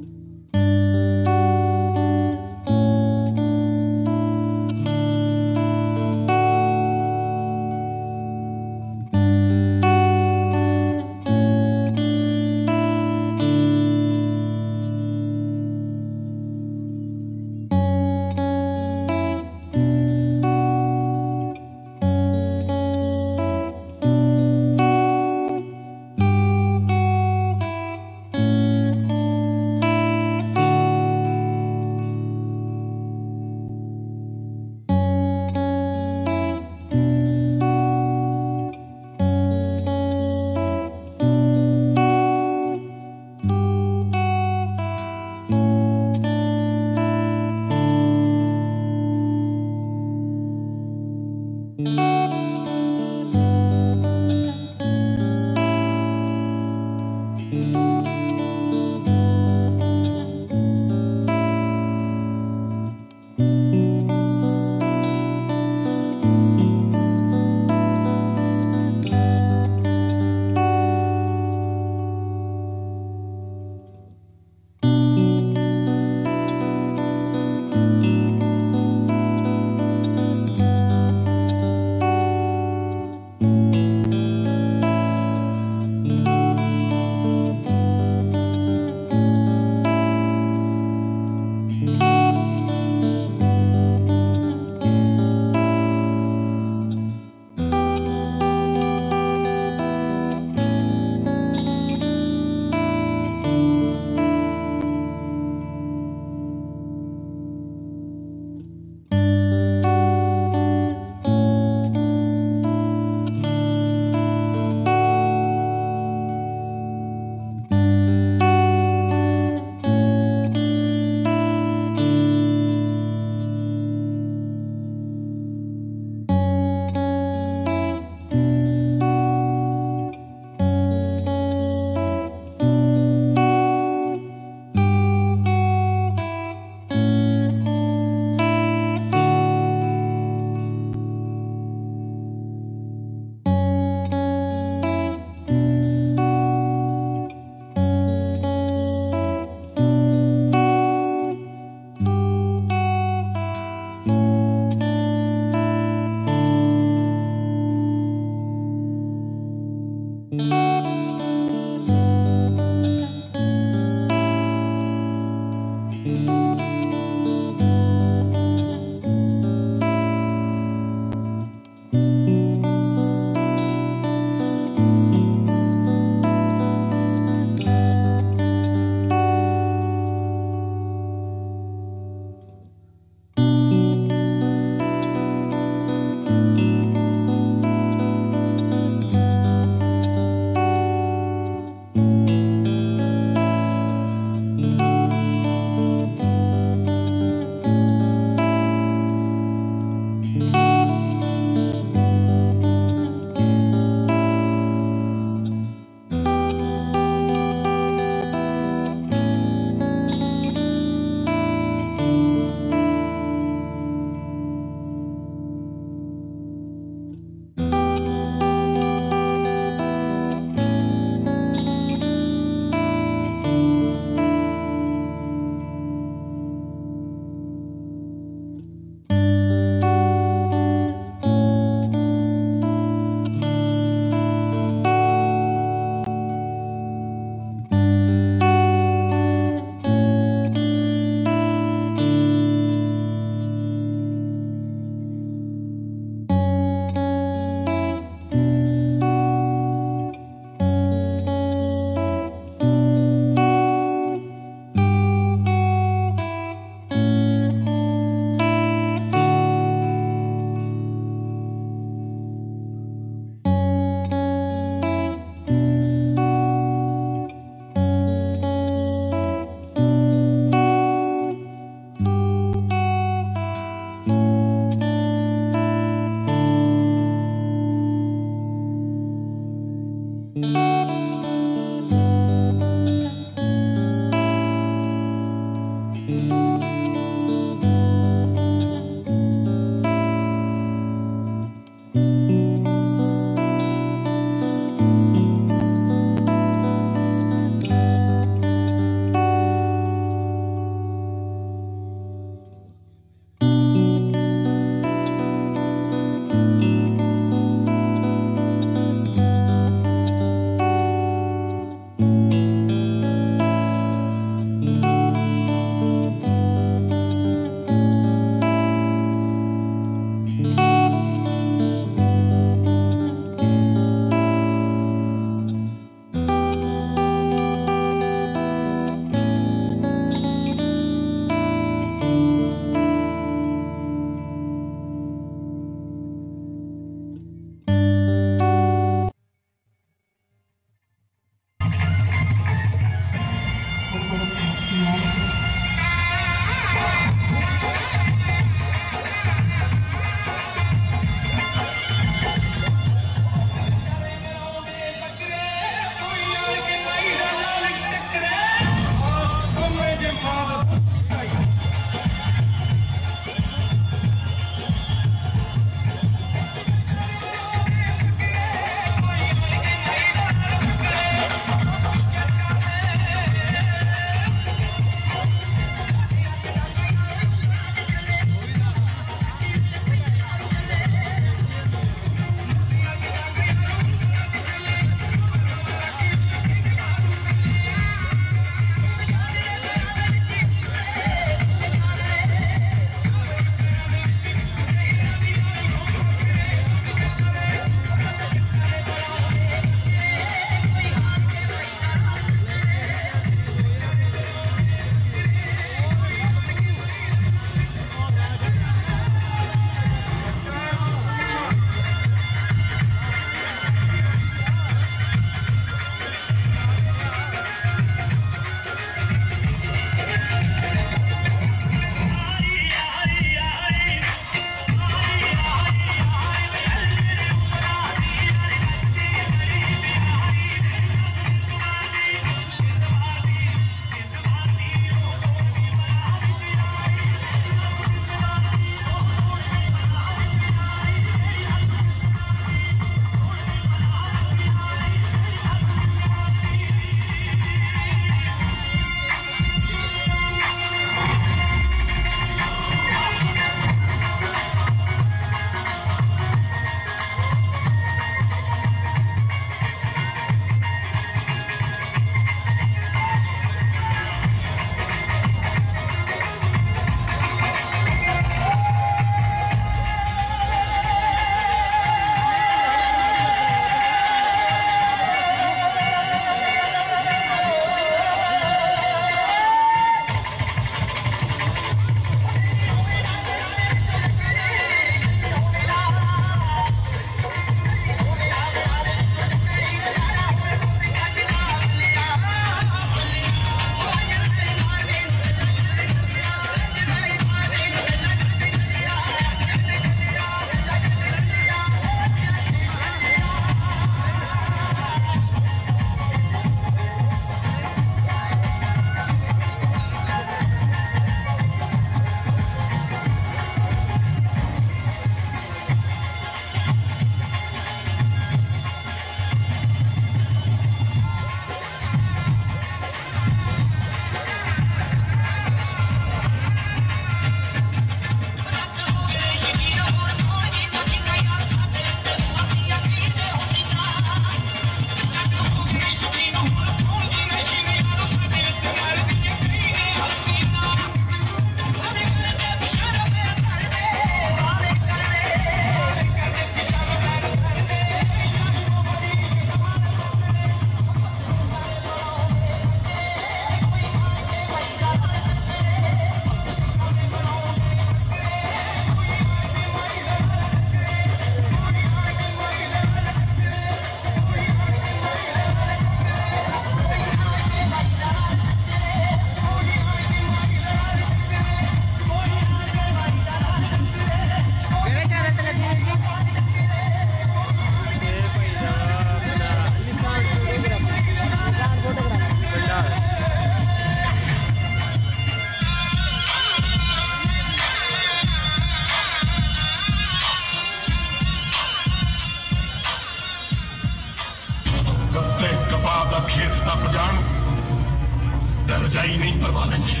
रजाई नहीं परवा लेंगे।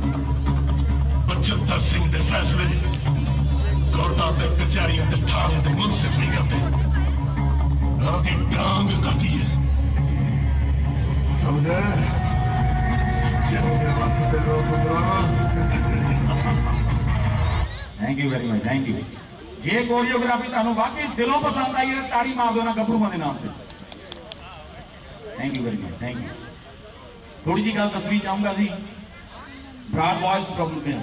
75 सिंह के फैसले कोर्टा ते कचहरियां ते थाने ते मुंसिफ नहीं करते, राती डांग करती है। समझे? Thank you very much, thank you. जे कोरियोग्राफी तुहानू वाकई दिलों पसंद आई है ताड़ी मार दो ना गभरूआं दे नाम से। Thank you very much, thank you. थोड़ी जी गल दसनी चाहूँगा जी ब्राड बॉयज प्रॉब्लम के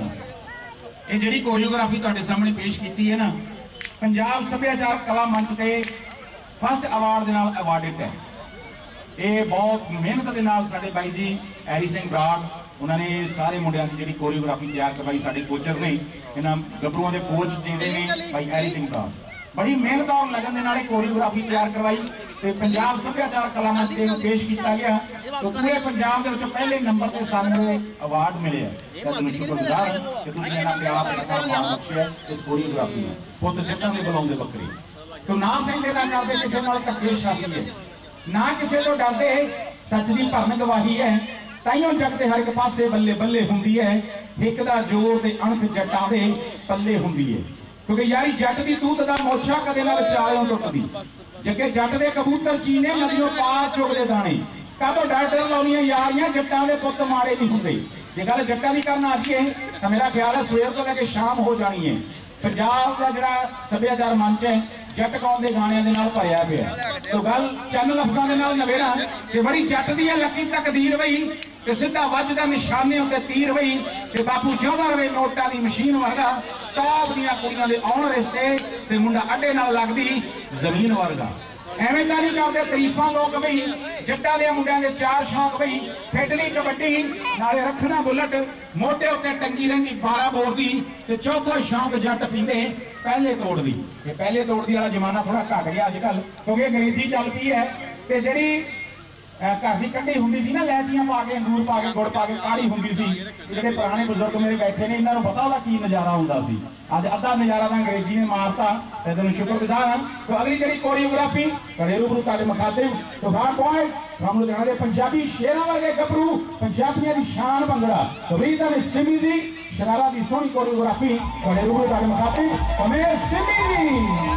ये जी कोरियोग्राफी तुहाडे सामने पेश की है ना, पंजाब सभ्याचार कला मंच के फर्स्ट अवार्ड के नाल अवार्डिड है। ये बहुत मेहनत के नाल साडे बाई जी हैरी सिंह ब्राड उन्होंने सारे मुंडियां की जी कोरियोग्राफी तैयार करवाई। साडे कोचर ने इन्हां गभरूआं दे कोच जिहड़े ने भाई हैरी सिंह ब्राड बड़ी मेहनत और लगन दे नाल कोरियोग्राफी तैयार करवाई ते पंजाब सभ्याचार कला मंच ते पेश किया गया। तो पूरे पंजाब दे विचों पहले नंबर ते सानू अवार्ड मिले है। तुहानू शुक्रगुजार हां कि तुसीं इन्ना प्यार ते सत्कार बख्शिया इस कोरियोग्राफी नूं। पुੱਤ जट्टां दे बुलाउंदे बकरी तो ना सिंह दे नाल करदे किसे नाल धक्के शादी है, ना किसे तो डरदे, सच दी भरन गवाही है। ताइयों जग दे हर एक पासे बल्ले बल्ले हुंदी है, हिक दा जोर ते अणख जट्टां दे पल्ले हुंदी है। क्योंकि यारी जट दी दूत दा मोछा कदे ना विचारों टुटदी, जगे जट दे कबूतर चीने नदियों पार चुगदे दाने। कादों डर लाउणियां यारियां जट्टां दे पुੱਤ मारे नहीं हुंदे। जे गल जट्टां दी करन आ जाइए तां मेरा ख्याल है सवेर तो लैके शाम हो जानी है। पंजाब का जिहड़ा सभ्याचार मंच है जट कौम के गाणियां दे नाल भरिया पिया। तो गल चंद लफ्ज़ां दे नाल नवेड़ा कि बड़ी जट दी लकी तकदीर वही कि सीधा वजदा निशाने उत्ते तीर वही कि बापू 14 रुपए नोटां दी मशीन वर्गा टॉप दीआं कुड़ियां दे आउण रिश्ते ते मुंडा अड्डे नाल लगदी जमीन वर्गा। एवें तां नहीं करदे तरीफां लोग बई जट्टां दे मुंडियां दे चार शौक बई खेडनी कबड्डी नाले रखना बुलट मोटे उत्ते टंगी रहिंदी 12 बोर दी ते चौथा शौक जट पींदे पहले तोड़ दी। ये पहले तोड़ दी वाला जमाना थोड़ा घट गया अजकल क्योंकि अंग्रेजी चल पई है। ते जिहड़ी घर की कड्डी हुंदी सी ना लैचियां पा के अंगूर पा के गुड़ पा के काढ़ी हुंदी सी। जिहड़े पुराने बुजुर्ग मेरे बैठे ने इन्हां नूं पता ओहदा की नज़ारा हुंदा सी। अज अद्धा नज़ारा तां अंग्रेजी ने मारता ते तुहानूं शुक्रगुजार हां। तो अगली जिहड़ी कोरियोग्राफी कड़े रूबरू तुहाडे मुखातिब तो बार बॉय हम लुधियाना दे पंजाबी शेरां वर्गे गभरू पंजाबियां दी शान भंगड़ा तो रीत अली सिमी जी शरारा दी सोहनी कोरियोग्राफी कड़े रूबरू तुहाडे मुखातिब अमेर सिमी जी।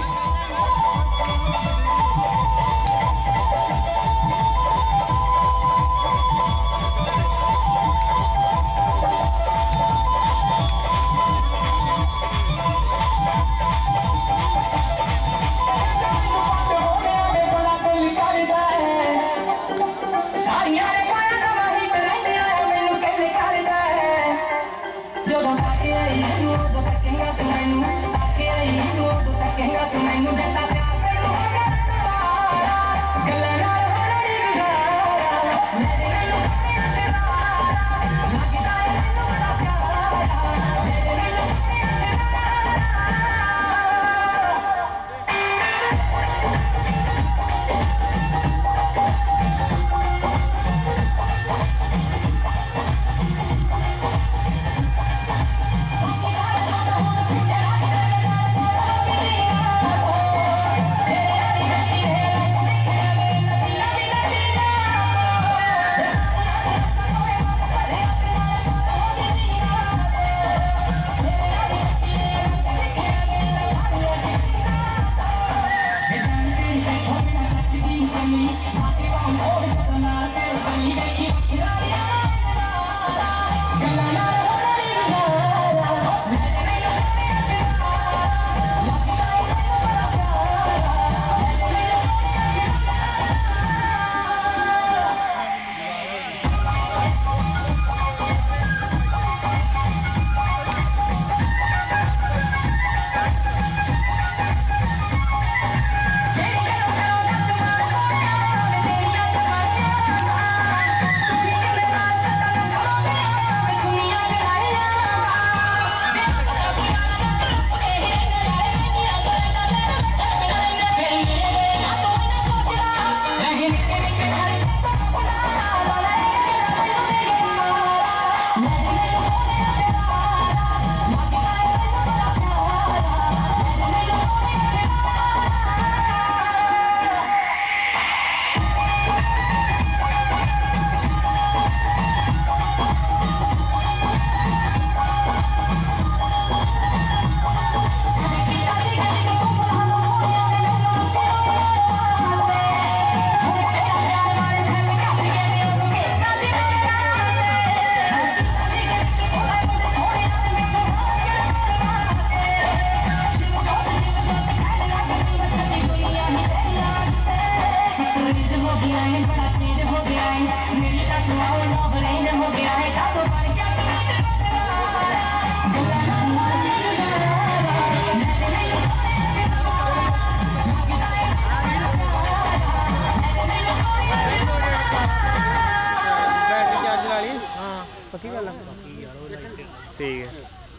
पक्की गल है ठीक है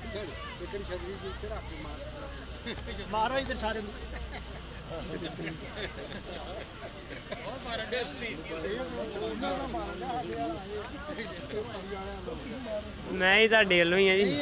मारो इधर सारे मैं ही तुहाडे वल्लों ही है जी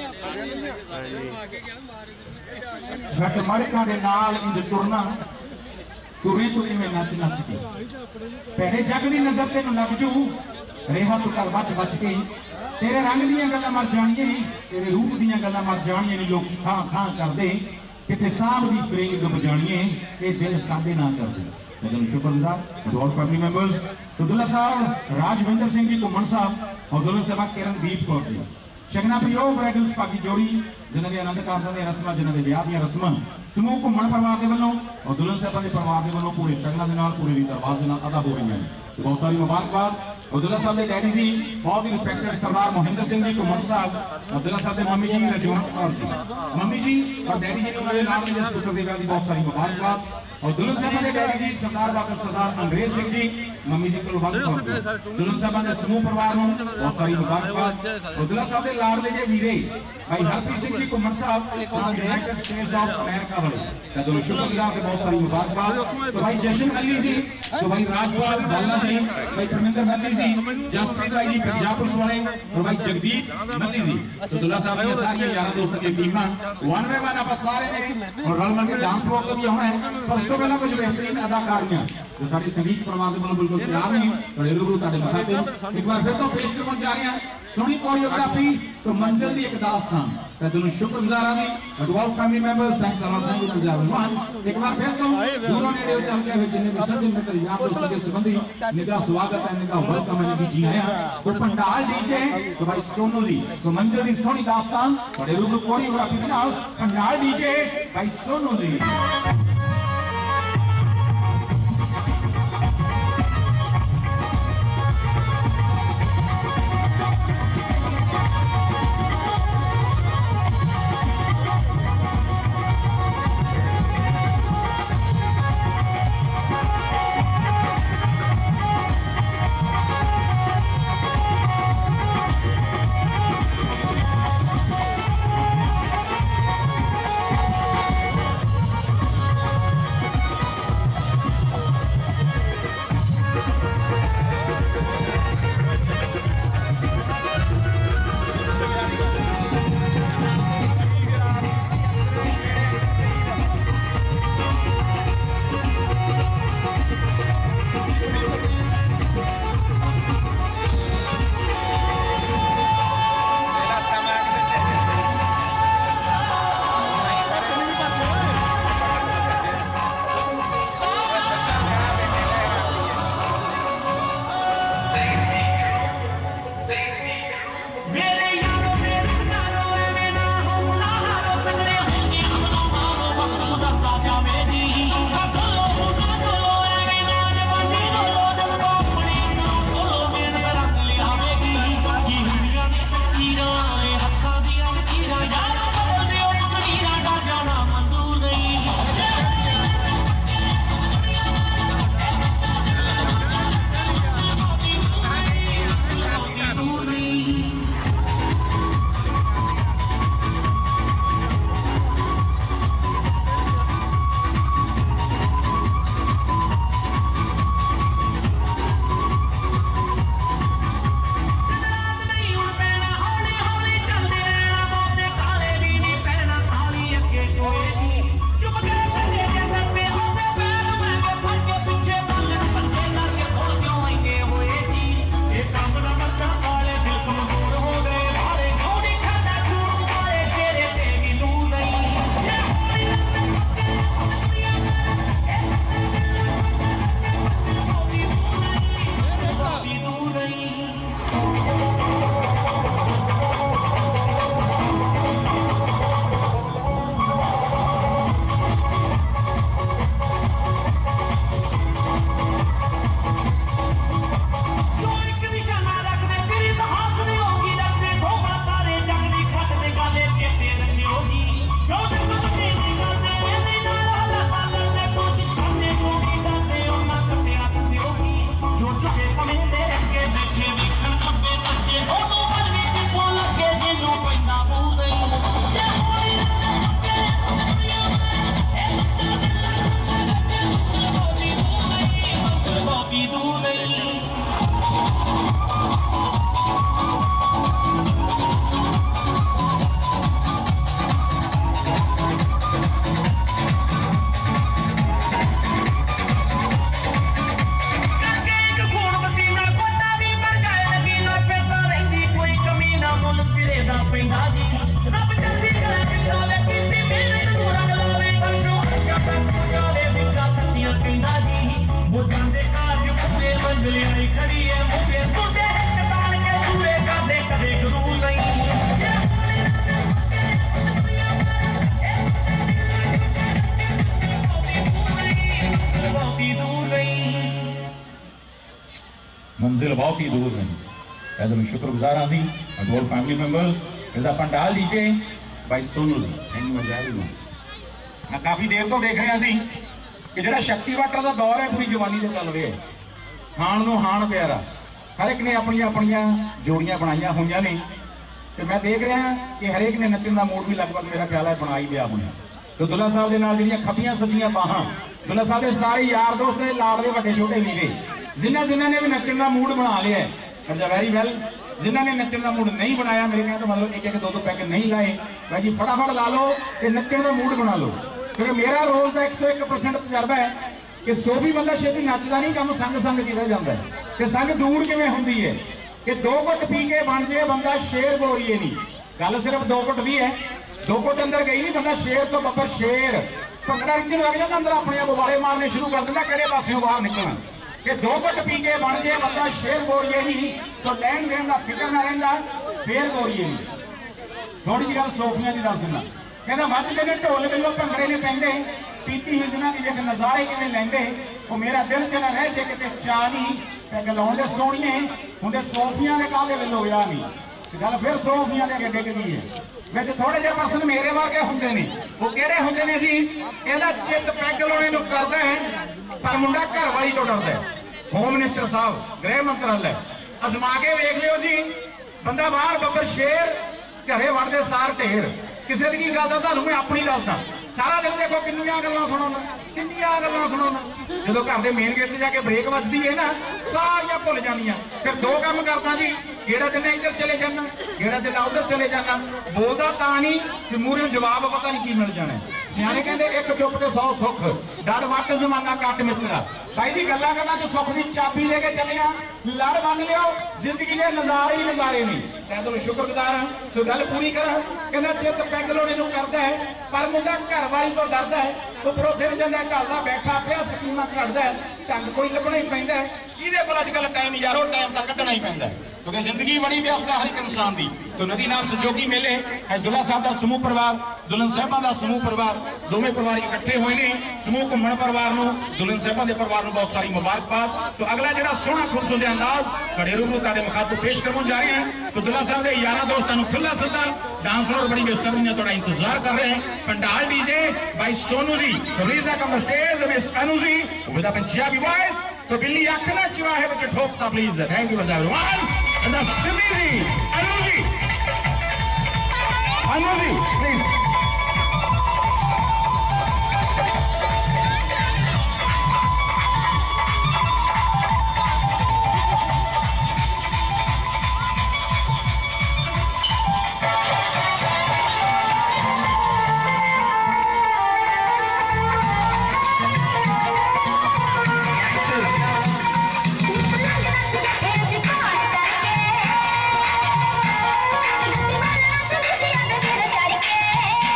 छठ मड़कां दे नाल इंज तुरना तुरी तुरी में नच नच के पहले जग दी नजर तेनू लग जू रेहा तू कर बच बच के तेरे रंग दीयां गल्लां मर जाणियां नी तेरे रूप दीयां गल्लां मर जाणियां नी लोग खां खां करदे किते साहब दी प्रेम डुब जाणिए ये दिल साडे ना करदे लेकिन शुक्रगुजार ऑल फैमिली मेंबर्स दुल्हा साहब राजविंदर सिंह जी घुमन साहब और दुल्हा साहब किरणदीप कौर जी शगना प्रियो ब्राइडल्स पाकी जोड़ी जिन्हां दे आनंद कारजां दी रस्मां जिन्हां दे विआह दी रस्मां समूह घुमन परिवार के वालों और दुल्हन साहब के परिवार के वालों पूरे शगना के नाल पूरे दरबार के नाल अदा हो रही हैं बहुत सारी मुबारकबाद और दुल्हा साहब के डैडी जी बहुत ही रिस्पेक्टेड सरदार मोहिंदर सिंह जी घुमन साहब और दुल्हा साहब के मम्मी जी रजवंत कौर जी मम्मी जी और डैडी जी ने उन्होंने नाम में पुत्र देगा दी बहुत सारी मुबारकबाद और दुल्हन साहब के डैडी जी सरदार डॉक्टर सरदार अंग्रेज सिंह जी मम्मी जी कुलवंत कौर दुल्हन साहब के समूह परिवार को बहुत सारी मुबारकबाद और दुल्हा साहब के लाडले जे वीरे भाई हरप्रीत सिंह जी घुमन साहब यूनाइटेड स्टेट्स ऑफ अमेरिका वाले तो शुक्रगुजार के बहुत सारी मुबारकबाद तो भाई जशन अली जी तो भाई राजपाल बाला जी भाई धर्मेंद्र मल्ली जी जसप्रीत भाई जी पंजाब पुलिस वाले और भाई जगदीप मल्ली जी तो दुल्हा साहब के सारे यार दोस्तों की टीमां वन बाय वन आप सारे और रल मिल के डांस प्रोग्राम भी होना है पर उसको पहला कुछ बेहतरीन अदाकारियां जो साडी संगीत परिवार के वालों बिल्कुल तैयार नहीं और रूबरू ताडे मथा ते एक बार फिर तो पेश करन जा रहे हैं सोनी कोरियोग्राफी तो मंजिल दी एक दास्तान तो दिल शुक्रगुजार हां जी all family members thanks a lot thank you everyone एक बार फिर तो दूरों ने चल के जिन्ने भी सज्जन मित्र यार दोस्तों के संबंधी निका स्वागत है निका वेलकम है जी जी आया तो पंडाल डीजे तो भाई सोनू जी तो मंजिल दी सोनी दास्तान और रूबरू कोरियोग्राफी के नाल पंडाल डीजे भाई सोनू जी मंजिल बहुत ही दूर नहीं। मैं शुक्रगुजार हाँ जी ऑल फैमिली मेंबर्स जैसा पंडाल डीजे भाई सोनू जी थैंक यू मैं काफ़ी देर तो देख रहा सी कि जो शक्ति वाटर का दौर है पूरी जवानी से चल रहा है। हाण नूं हाण प्यारा हर एक ने अपन अपन जोड़ियां बनाई हुई ने तो मैं देख रहा कि हरेक ने नचन का मूड भी लगभग मेरा ख्याल है बना ही लिया होना। तो दुल्ला साहब के नाल जिहड़ियां खब्बियां सज्जियां बाहां दुल्ला साहब के सारे यार दोस्त लाडले वड्डे छोटे वीरे जिन्होंने भी नचन का मूड बना लिया है वेरी वेल। जिन्होंने नचन का मूड नहीं बनाया मेरे कहने का मतलब एक एक दो पैक नहीं लाए भाई जी फटाफट ला लो कि नचन का मूड बना लो। क्योंकि मेरा रोज का 101% तजर्बा है कि सो भी बंदा छेती नचता नहीं काम संग संग च रह जाता है कि संग दूर किवें हुंदी है कि 2 घुट पी के बन जाए बंदा शेर बोरिए नहीं। गल सिर्फ 2 घुट भी है 2 घुट अंदर गई नहीं बंदा शेर तो बब्बर शेर भंगड़ा रिंचण लग जाता अंदर अपने बवाले मारने शुरू कर देता किहड़े पासों बाहर निकलना कि 2 घुट पी के बन जाए बंदा शेर बोरिए नहीं तो लैन देन का फिक्र ना रहिंदा फेर बोरिए नहीं। थोड़ी जी गल सोफिया की दस दिना कहना मज ने ढोल मिलो भंगड़े ने पैंदे पीती हुई जिन्हों की देख नज़ारे किवें लैंदे वो मेरा दिल च ना रह जे किते चाह नहीं पैग लाउंदे सोहणीए हुंदे सोफिया के काहदे वेलों विआह नहीं गल फिर सोफिया के अगे डिग गई है। ਵਿੱਚ थोड़े ਜਿਹੇ ਪਰਸਨ ਮੇਰੇ ਵਰਗੇ ਹੁੰਦੇ ਨੇ ਉਹ ਕਿਹੜੇ ਹੁੰਦੇ ਨੇ ਸੀ ਇਹਦਾ ਚਿੱਤ ਪੈਗ ਲਾਉਣੇ ਨੂੰ ਕਰਦਾ ਹੈ ਪਰ ਮੁੰਡਾ ਘਰ ਵਾਲੀ ਤੋਂ ਡਰਦਾ ਹੈ। ਹੋਮ ਮਿਨਿਸਟਰ ਸਾਹਿਬ ਗ੍ਰਹਿ ਮੰਤਰਾਲੇ ਅਜ਼ਮਾ ਕੇ ਵੇਖ ਲਿਓ ਜੀ ਬੰਦਾ ਬਾਹਰ ਬੱਬਰ ਸ਼ੇਰ ਘਰੇ ਵੜਦੇ ਸਾਰ ਢੇਰ ਕਿਸੇ ਦੀ ਕੀ ਗੱਲ ਦਾ ਤੁਹਾਨੂੰ ਮੈਂ ਆਪਣੀ ਦੱਸਦਾ ਸਾਰਾ ਦਿਨ ਦੇਖੋ ਕਿੰਨੀਆਂ ਗੱਲਾਂ ਸੁਣਾਉਣਾ ਜਦੋਂ ਘਰ ਦੇ ਮੇਨ ਗੇਟ ਤੇ ਜਾ ਕੇ ਬ੍ਰੇਕ ਵੱਜਦੀ ਹੈ ਨਾ ਸਾਰੀਆਂ ਭੁੱਲ ਜਾਂਦੀਆਂ ਫਿਰ 2 ਕੰਮ ਕਰਦਾ ਜੀ ਕਿਹੜਾ ਦਿਨ ਇੱਧਰ ਚਲੇ ਜਾਣਾ ਕਿਹੜਾ ਦਿਨ ਉੱਧਰ ਚਲੇ ਜਾਣਾ ਬੋਲਦਾ ਤਾਂ ਨਹੀਂ ਕਿ ਮੂਹਰੇ ਜਵਾਬ ਪਤਾ ਨਹੀਂ ਕੀ ਮਿਲ ਜਾਣਾ। ਸਿਆਣੇ ਕਹਿੰਦੇ ਇੱਕ ਚੁੱਪ ਤੇ 100 ਸੁੱਖ ਡਰ ਵੱਟ ਜ਼ਮਾਨਾ ਕੱਟ ਮਿੱਤਰਾ। भाई जी गल्लां गल्लां सुख की चाबी लेके चले लड़ बन लियो जिंदगी के नज़ारे ही नज़ारे नहीं। मैं तो शुक्रगुजार हाँ तो गल पूरी करा कहना चित पैग लाने को करता है पर मुंडा घर वाली तो डरता है उपरों फिर जाता ढलदा बैठा पिया स्कीमां कढ़दा है ढंग कोई लभना ही पैंदा है किहदे कोल अजकल टाइम यारो टाइम तो कढ़ना ही पैंदा है क्योंकि जिंदगी बड़ी व्यस्त है हर एक इंसान की। तो नदी नाम संजोगी मेले दुल्ला साहब का समूह परिवार दुल्हन साहिबा का समूह परिवार दोवें परिवार इकट्ठे हुए ने समूह घूमन परिवार को दुल्हन साहिबा के परिवार को बहुत सारी मुबारकबाद। तो अगला जो सोहना खूबसूरत अंदाज बड़े रूप में तुहाडे मुखातब पेश करवाउण जा रहे हैं। तो दुल्ला साहब के यारा दोस्तों खुला सदा डांस फ्लोर बड़ी बेसब्री नाल तुहाडा इंतजार कर रहे हैं। पंडाल डीजे भाई सोनू जी रीजा come stage miss Anu ji with a Punjabi voice तो बिल्ली अख ना चुराहे विच ठोकता please. Thank you everyone and the Simi ji Anu ji please Yeah.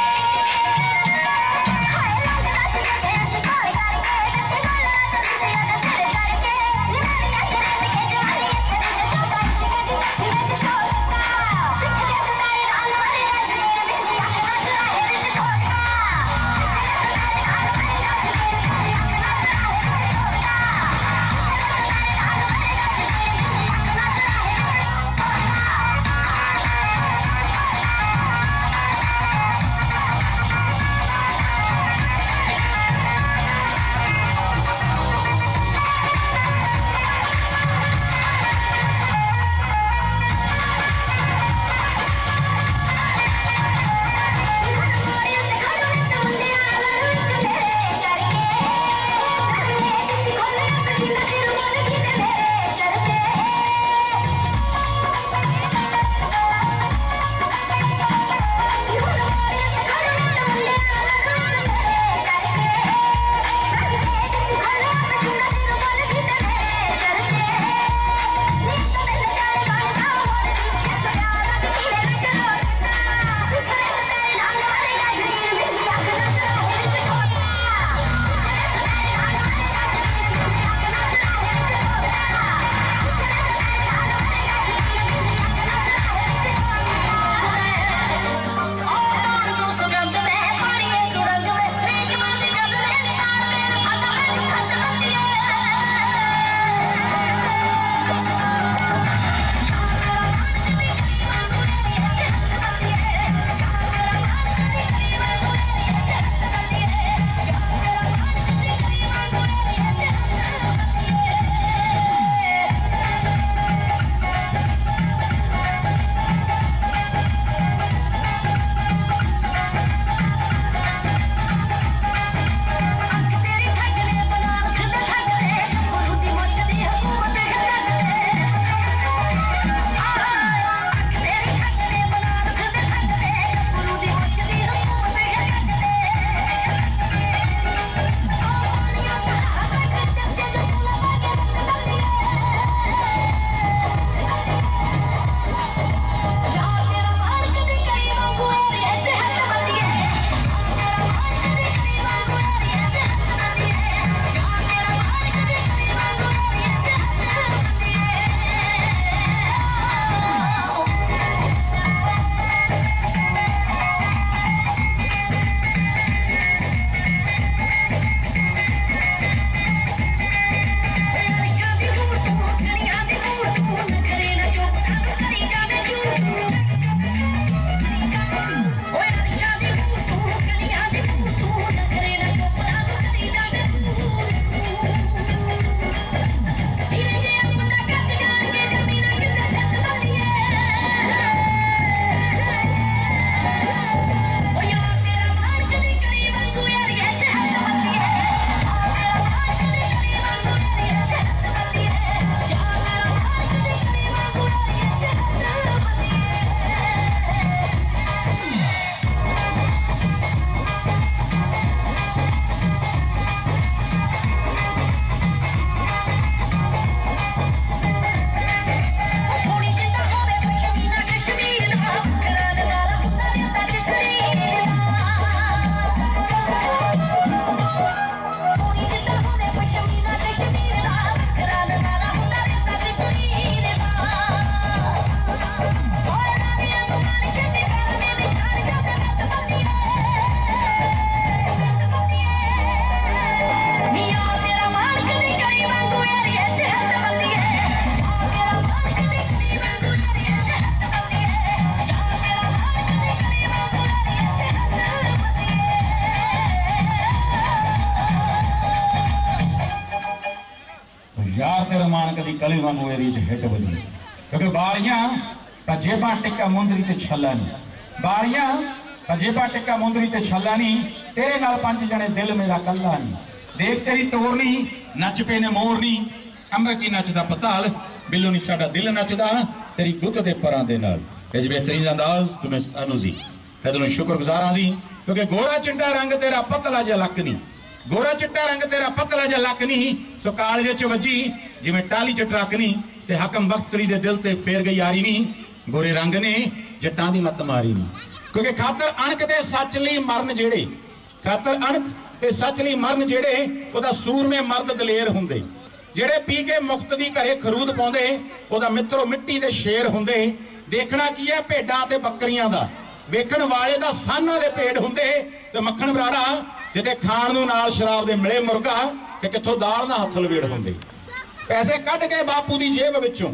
ਦੀ ਕਲੀ ਵਾਂਗੂ ਏਰੀਏ 'ਚ ਹਿੱਟ ਵਜੀ ਕਿਉਂਕਿ ਬਾਲੀਆਂ ਪੰਜੇਬਾਂ ਟਿੱਕਾ ਮੁੰਦਰੀ ਤੇ ਛੱਲਾ ਨਹੀਂ ਬਾਲੀਆਂ ਪੰਜੇਬਾਂ ਟਿੱਕਾ ਮੁੰਦਰੀ ਤੇ ਛੱਲਾ ਨਹੀਂ तेरे नाल 5 जने दिल मेरा कल्ला नहीं देख तेरी तोरनी नच पे ने मोरनी अंबर की नचदा पताल बिल्लो नहीं साडा दिल नचदा तेरी गुत दे परां दे नाल इस बेहतरीन अंदाज तुम्हें सानू जी तैनूं शुक्रगुजार हां जी क्योंकि गोरा चिट्टा रंग तेरा पतला जा लक नहीं गोरा चिट्टा रंग तेरा पतला जा लक नहीं सो कालजे च वजी जिवें टाली च ट्रक नहीं ते हकम बख्तरी दे दिल ते फेर गई यारी नहीं गोरे रंग ने जट्टां दी मत मारी नहीं क्योंकि खातर अणक ते सच लई मरन जेड़े खातर अणक ते सच लई मरन जेड़े ओदा सूरमे मर्द दलेर हुंदे जेड़े पी के मुफ्त दी घरे खरूद पाउंदे ओदा मित्रो मिट्टी दे शेर हुंदे देखना की है भेडां ते बकरियां दा वेखण वाले दा साना दे पेड़ हुंदे ते मक्खण बराड़ा जिते खाण नूं नाल शराब दे मिले मुर्गा कि कित्थों दाल ना हत्थ लवेड़ हुंदे पैसे कढ के बापू दी जेब विचों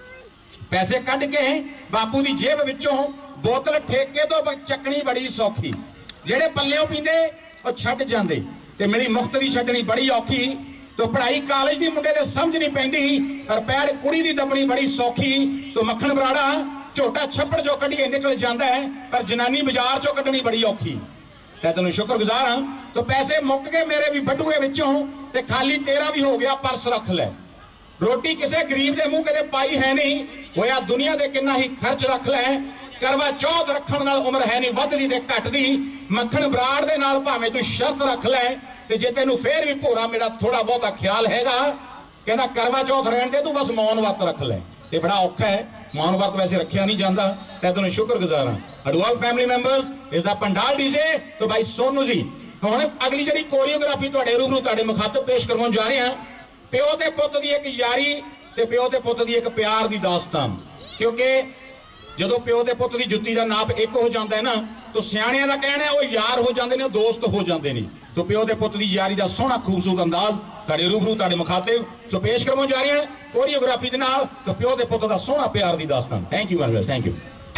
पैसे कढ के बापू दी जेब विचों बोतल ठेके तो चकनी बड़ी सौखी जेड़े पल्लियों पींदे ਉਹ ਛੱਡ ਜਾਂਦੇ ਤੇ ਮੇਰੀ ਮੁਫਤ ਦੀ ਛੱਡਣੀ ਬੜੀ ਔਖੀ ਤੇ ਪੜ੍ਹਾਈ ਕਾਲਜ ਦੀ ਮੁੰਡੇ ਦੇ ਸਮਝ ਨਹੀਂ ਪੈਂਦੀ ਪਰ ਪੈੜ ਕੁੜੀ ਦੀ ਦੱਬਣੀ ਬੜੀ ਸੌਖੀ ਤੇ ਮੱਖਣ ਬਰਾੜਾ ਝੋਟਾ ਛੱਪੜ ਚੋਂ ਕੱਢੀਏ ਨਿਕਲ ਜਾਂਦਾ ਹੈ ਪਰ ਜਨਾਨੀ ਬਾਜ਼ਾਰ ਚੋਂ ਕੱਢਣੀ ਬੜੀ ਔਖੀ ਤੇ ਤੈਨੂੰ ਸ਼ੁਕਰਗੁਜ਼ਾਰ ਹਾਂ ਤੇ ਪੈਸੇ ਮੁੱਕ ਗਏ ਮੇਰੇ ਵੀ ਬਟੂਏ ਵਿੱਚੋਂ ਤੇ ਖਾਲੀ ਤੇਰਾ ਵੀ ਹੋ ਗਿਆ ਪਰਸ ਰੱਖ ਲੈ ਰੋਟੀ ਕਿਸੇ ਗਰੀਬ ਦੇ ਮੂੰਹ ਕਦੇ ਪਾਈ ਹੈ ਨਹੀਂ ਹੋਇਆ ਦੁਨੀਆ ਦੇ ਕਿੰਨਾ ਹੀ ਖਰਚ ਰੱਖ ਲੈ करवा चौथ रखण नाल उम्र है नहीं वधदी ते घटदी मक्खण बराड़ दे नाल भावें तू शर्त रख लै ते जे तैनूं फेर भी भोरा मेरा थोड़ा बहुता ख्याल हैगा कहंदा करवा चौथ रहण दे तू बस मौन वर्त रख लै ते बड़ा औखा है मौन वर्त वैसे रखिया नहीं जांदा ते तैनूं शुक्रगुजार हां Adwal family members is the पंडाल डीजे तो भाई सोनू जी हुण अगली जिहड़ी कोरियोग्राफी तुहाडे रूबरू तुहाडे मुखातब पेश करवाउण जा रहे हां प्यो ते पुत्त दी एक यारी ते प्यो ते पुत्त दी एक प्यार दी दास्तान क्योंकि ਜਦੋਂ ਪਿਓ ਤੇ ਪੁੱਤ ਦੀ ਜੁੱਤੀ ਦਾ ਨਾਪ ਇੱਕ ਹੋ ਜਾਂਦਾ ਹੈ ਨਾ ਤਾਂ ਸਿਆਣਿਆਂ ਦਾ ਕਹਿਣਾ ਉਹ ਯਾਰ ਹੋ ਜਾਂਦੇ ਨੇ ਉਹ ਦੋਸਤ ਹੋ ਜਾਂਦੇ ਨੇ ਤਾਂ ਪਿਓ ਤੇ ਪੁੱਤ ਦੀ ਯਾਰੀ ਦਾ ਸੋਹਣਾ ਖੂਬਸੂਰਤ ਅੰਦਾਜ਼ ਤੁਹਾਡੇ ਰੂਬਰੂ ਤੁਹਾਡੇ ਮੁਖਾਤਿਬ ਸੋ ਪੇਸ਼ ਕਰਵਾਉਣ ਜਾ ਰਹੇ ਹਾਂ ਕੋਰੀਓਗ੍ਰਾਫੀ ਦੇ ਨਾਲ ਤਾਂ ਪਿਓ ਤੇ ਪੁੱਤ ਦਾ ਸੋਹਣਾ ਪਿਆਰ ਦੀ ਦਾਸਤਾਨ thank you very much thank you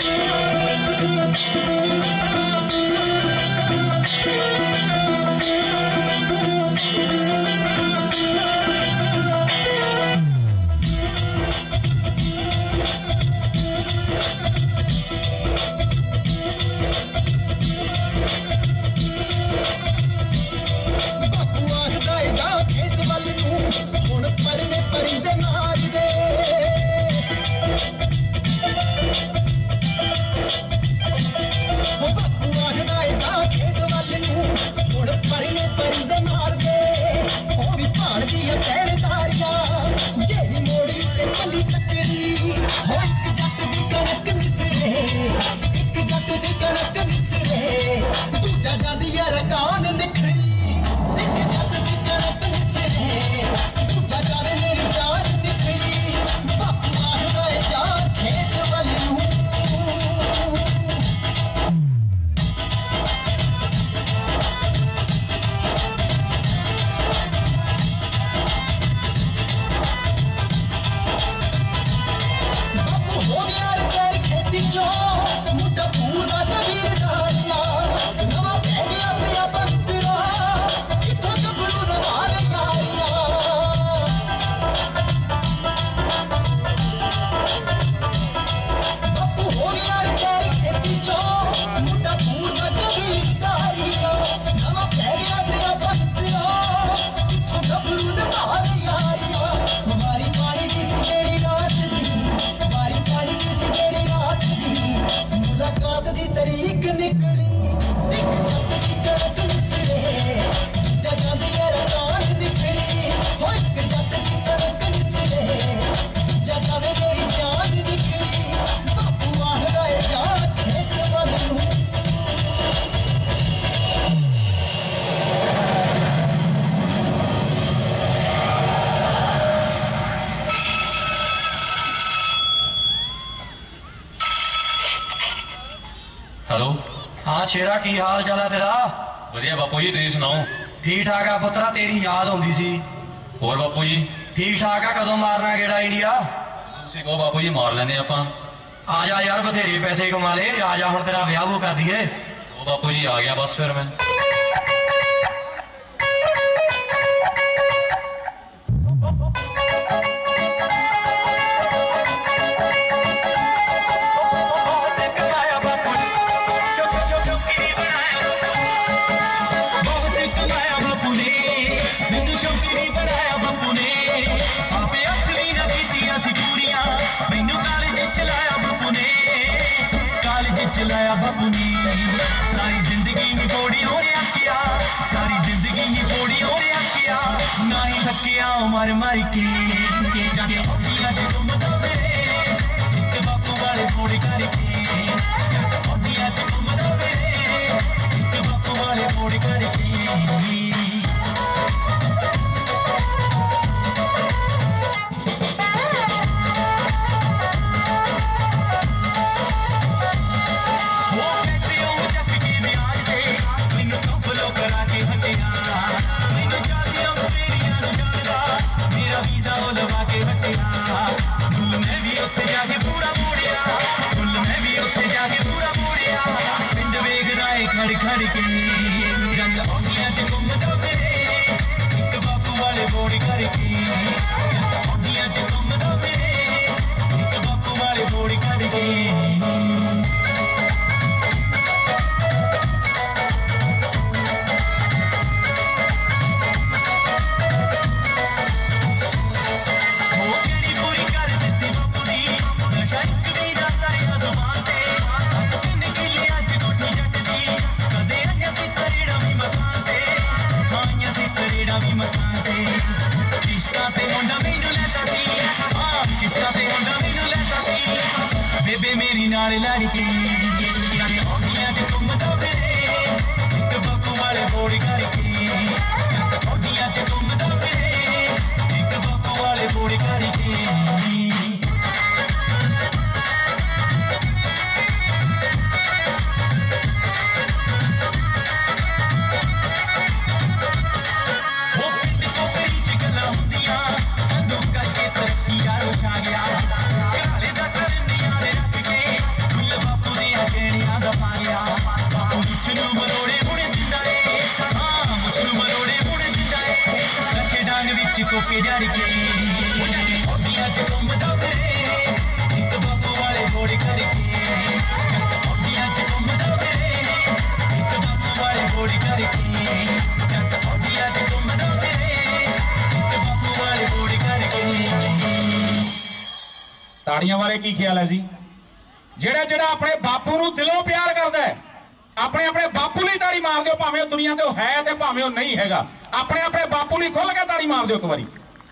hello हाँ शेरा की हाल चाल है तेरा वधिया बापू जी तुसीं सुनाओ ठीक ठाक है पुत्रा तेरी याद आउंदी सी होर बापू जी ठीक ठाक है कदों मारना गेड़ा इंडिया तुसीं कहो बापू जी मार लैने आपां आ जा यार बथेरे पैसे कमा ले आ जा हुण तेरा ब्याह वो कर दिए ओ बापू जी आ गया बस फिर मैं औडियां च घुमदा फिरे इक बापू वाले मोड़ करके जट औडियां च घुमदा फिरे इक बापू वाले मोड़ करके ਤਾੜੀਆਂ ਬਾਰੇ ਕੀ ਖਿਆਲ ਹੈ ਜੀ? ਜਿਹੜਾ ਜਿਹੜਾ ਆਪਣੇ ਬਾਪੂ ਨੂੰ ਦਿਲੋਂ ਪਿਆਰ ਕਰਦਾ ਹੈ, ਆਪਣੇ ਆਪਣੇ ਬਾਪੂ ਲਈ ਤਾੜੀ ਮਾਰ ਦਿਓ, ਭਾਵੇਂ ਉਹ ਦੁਨੀਆ ਤੇ ਹੈ ਤੇ ਭਾਵੇਂ ਉਹ ਨਹੀਂ ਹੈਗਾ। ਆਪਣੇ ਆਪਣੇ ਬਾਪੂ ਲਈ ਖੁੱਲ ਕੇ ਤਾੜੀ ਮਾਰ ਦਿਓ ਇੱਕ ਵਾਰੀ।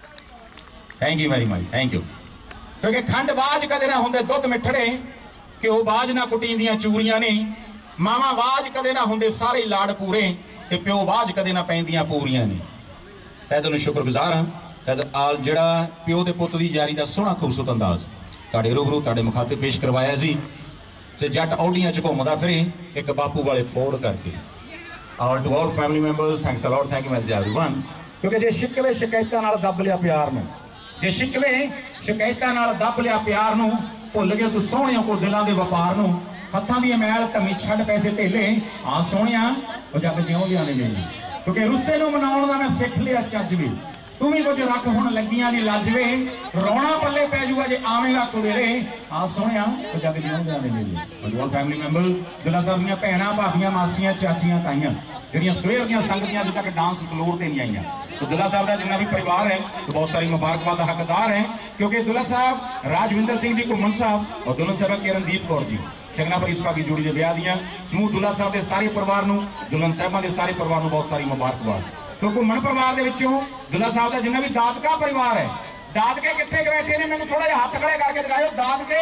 Thank you very much, thank you. ਕਿਉਂਕਿ ਖੰਡ ਬਾਜ ਕਦੇ ਨਾ ਹੁੰਦੇ ਦੁੱਧ ਮਿੱਠੜੇ, ਘਿਓ ਬਾਜ ਨਾ ਕੁੱਟੀਂਦੀਆਂ ਚੂਰੀਆਂ ਨੇ, ਮਾਵਾਂ ਬਾਜ ਕਦੇ ਨਾ ਹੁੰਦੇ ਸਾਰੇ ਲਾੜ ਪੂਰੇ, ਤੇ ਪਿਓ ਬਾਜ ਕਦੇ ਨਾ ਪੈਂਦੀਆਂ ਪੂਰੀਆਂ ਨੇ। ਤੈ ਤੈਨੂੰ ਸ਼ੁਕਰਗੁਜ਼ਾਰ ਹਾਂ ਆਲ ਜਿਹੜਾ ਪਿਓ ਦੇ ਪੁੱਤ ਦੀ ਯਾਰੀ ਦਾ ਸੋਹਣਾ ਖੂਬਸੂਰਤ ਅੰਦਾਜ਼ ਤੁਹਾਡੇ ਰੂਬਰੂ ਤੁਹਾਡੇ ਮੁਖਾਤਿਬ ਪੇਸ਼ ਕਰਵਾਇਆ ਸੀ। ਤੇ ਜੱਟ ਔਡੀਆਂ ਚ ਘੁੰਮਦਾ ਫਿਰੇ ਇੱਕ ਬਾਪੂ ਵਾਲੇ ਫੋੜ ਕਰਕੇ। All to all family members, thanks a lot, thank you much everyone. ਕਿਉਂਕਿ ਜੇ ਸ਼ਿਕਵੇ ਸ਼ਿਕਾਇਤਾਂ ਨਾਲ ਦੱਬ ਲਿਆ ਪਿਆਰ ਨੂੰ, ਜੇ ਸ਼ਿਕਵੇ ਸ਼ਿਕਾਇਤਾਂ ਨਾਲ ਦੱਬ ਲਿਆ ਪਿਆਰ ਨੂੰ, ਭੁੱਲ ਗਏ ਤੂੰ ਸੋਹਣਿਆਂ ਕੋ ਦਿਲਾਂ ਦੇ ਵਪਾਰ ਨੂੰ, ਹੱਥਾਂ ਦੀ ਮੈਲ ਧਮੀ ਛੱਡ ਪੈਸੇ ਢੇਲੇ, ਆ ਸੋਹਣਿਆ ਉਹ ਜੱਗ ਜਿਉਂਦਿਆਂ ਨੇ ਮੇਰੀ। ਕਿਉਂਕਿ ਰੁੱਸੇ ਨੂੰ ਮਨਾਉਣ ਦਾ ਮੈਂ ਸਿੱਖ ਲਿਆ ਚੱਜ ਵੀ, ਤੂੰ ਵੀ ਕੁਝ ਰੱਖ ਹੁਣ ਲੱਗੀਆਂ ਨਹੀਂ ਲੱਜਵੇ, ਰੋਣਾ ਪੱਲੇ ਪੈ ਜੂਗਾ ਜੇ ਆਵੇਂਗਾ ਕੁਵੇਲੇ, ਆ ਸੋਹਣਿਆ ਉਹ ਜੱਗ ਜਿਉਂਦਿਆਂ ਨੇ ਮੇਰੀ। ਆਲ ਫੈਮਿਲੀ ਮੈਂਬਰ, ਦੁੱਲਾ ਸਾਹਿਬ ਦੀਆਂ ਭੈਣਾਂ, ਭਾਬੀਆਂ, ਮਾਸੀਆਂ, ਚਾਚੀਆਂ, ਤਾਈਆਂ ਜਿਹੜੀਆਂ ਸਵੇਰ ਦੀਆਂ ਸੰਗਤੀਆਂ ਅਜੇ ਤੱਕ ਡਾਂਸ ਫਲੋਰ ਤੇ ਨਹੀਂ ਆਈਆਂ, तो दुल्ला साहब का जितना भी परिवार है तो बहुत सारी मुबारकबाद का हकदार है। क्योंकि दुल्ला साहब राजविंदर सिंह जी घुमन साहब और दुल्हन साहब की रणदीप कौर जी चंगना पर इस की जोड़ी के ब्याह दियाँ समूह दुल्ला साहब के सारे परिवार को, दुल्हन साहबा के सारे परिवार को बहुत सारी मुबारकबाद। तो घुमन परिवार के दुल्ला साहब का जिन्ना भी दादका परिवार है, दादके कितने बैठे ने, मैंने थोड़ा हाथ खड़े करके दिखाओ। दादके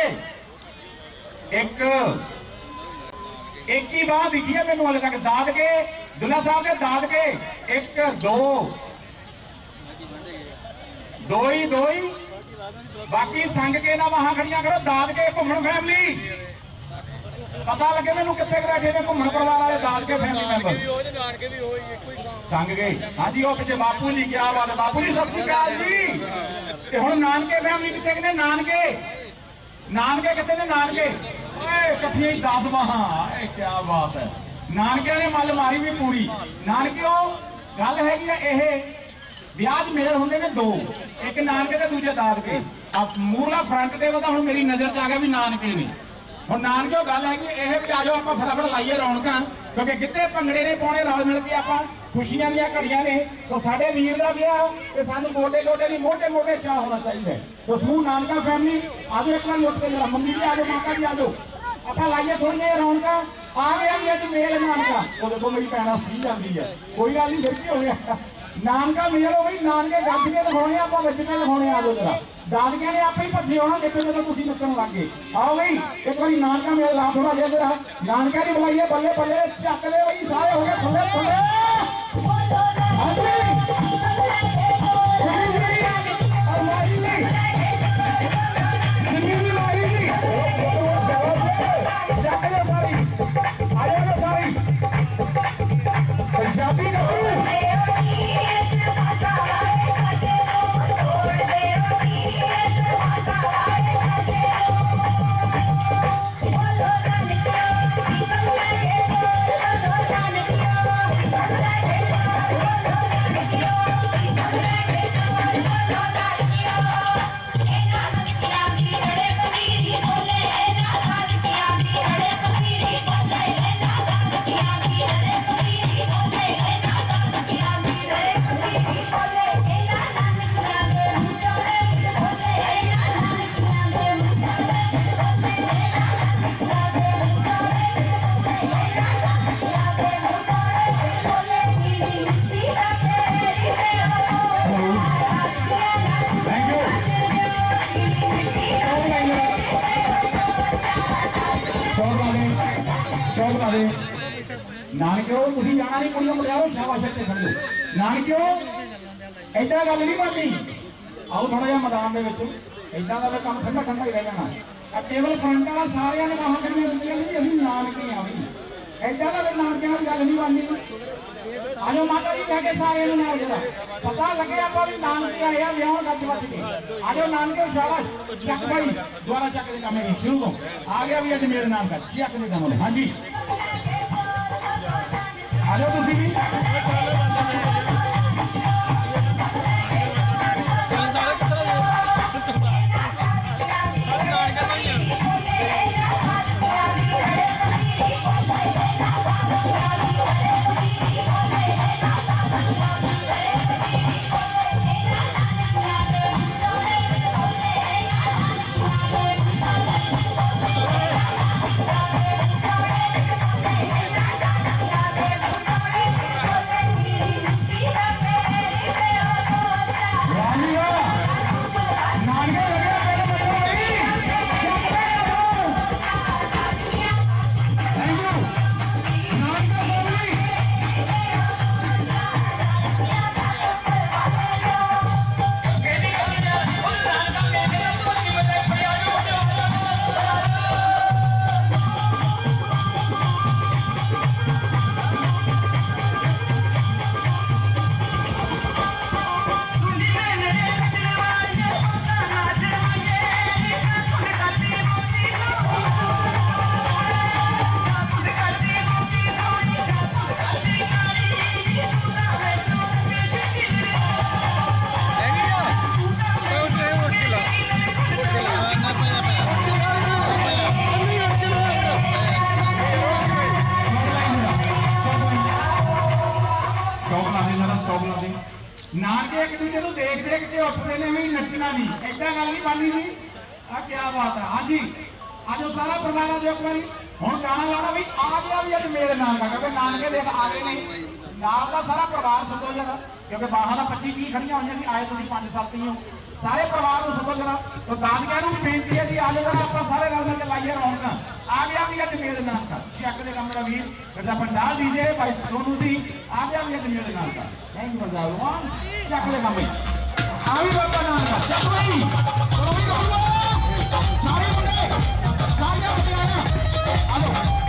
एक ही बात दिखी है मैंने हाले तक, दादके दुल्ला साहब के दादके एक दो ही बाकी संग के ना वहां खड़ियां करो। दादके घुमन फैमिली पता लगे मैंने कितने बैठे ने घुमन परिवार वाले दादके फैमिली मैंबर संग गए। हाँ जी वो पिछे बापू जी, क्या बात है बापू जी, सत श्री अकाल जी। हुण नानके फैमिली कितने ने, नानके कितने ने, नानके कट्ठियां 10 बाहां, क्या बात है। नानके ने मल मारी भी पूरी। नानके गल है ब्याज मेरे होंगे ने दो, एक नानके ते दूजे दादके। अब मूरला फ्रंट टेबल तो हुण मेरी नजर च आ गया भी नानके ने। हुण नानके गल है कि यह भी आ जाओ आप फटाफट लाइए रौनकां, क्योंकि गिद्धे भंगड़े ने पाउणे रल मिल के आपां खुशियां दी घड़ियां ने। तो साडे वीर दा ब्याह ते सानू गोडे गोडे नहीं मोटे मोटे चाह होना चाहिए। तो समूह नानका फैमिली आज एक बार लुट के जरा मम्मी जी आ जाओ, माता जी आ जाओ, ਆਪਾਂ ਲਾਈਏ ਥੋੜੀਆਂ ਰੌਣਕਾਂ। ਆ ਗਿਆ ਜੀ ਅੱਜ ਮੇਲ ਨਾਨਕਾ। ਉਹ ਦੇਖੋ ਮੇਰੀ ਭੈਣਾ ਸੀ ਜਾਂਦੀ ਹੈ, ਕੋਈ ਗੱਲ ਨਹੀਂ, ਫਿਰ ਕੀ ਹੋ ਗਿਆ। नानका मेल हो गई नानके गज के लिखाने आप बच के लिखाने आ जाओ जरा दादकिया ने आप ही भजे होना देखो जो तुम नचन लग गए आओ बई एक बार नानका मेल ला थोड़ा जिहा जरा नानका की बुलाइए बल्ले बल्ले चक दे बई सारे हो गए बल्ले बल्ले पंजाबी नानक्यो तुम जाना नहीं कुड़ियों को लियाओ शाबाश इत्थे खड़ो नानक्यो ऐसा गल नहीं बननी आओ थोड़ा जिहा मैदान दे विच ऐसा का काम ठंडा ठंडा ही रह जाना केवल फ्रंट वाला सारियां ने बाहां कढ़ियां दित्तियां नहीं असीं नानके आ बई ऐसा का नानकियां की गल नहीं बननी आजो माता जी कह के सारे नाल जरा पता लगे आपको भी नानके आए आ विआह गज बच के आजो नानके शाबाश चक भाई दोबारा चक दे काम शुरू हो आ गया भी अज मेरे नाम का चक दे काम हां जी आजो तुसी भी नानके एक दूजे को देख देख के उठते ने भी नचना नहीं ऐसा गल नहीं बननी जी आ क्या बात है हाँ जी आज सारा परिवार जो एक बार हम गाना लाना भी आ गया भी अज मेरे नाम का क्योंकि नानके देख आगे नहीं नाल का सारा परिवार सदो जरा क्योंकि बाहर का 25 की खड़ियां हुई सी आए तुम 5 साल ही हो सारे परिवार को सदो जरा तो दादकिया भी बेनती है जी आज जरा आप सारे रल मिल के लाइए रौनक आ गया भी अज मेरे नाम का चक दे काम मेरा वीर बेटा पंडाल दीजिए भाई सोनू जी आ गया भी अज मेरे नाम का थैंक यू भगवान चक दे काम भाई आ भी बाबा नाम का चक भाई सारे बड़े सारे बड़े आना हेलो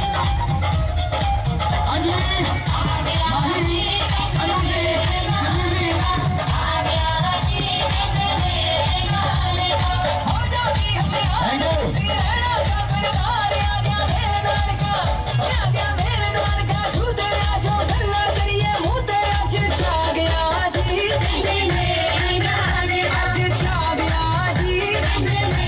हाँ जी माही हेलो जी सन्नी जी Thank you.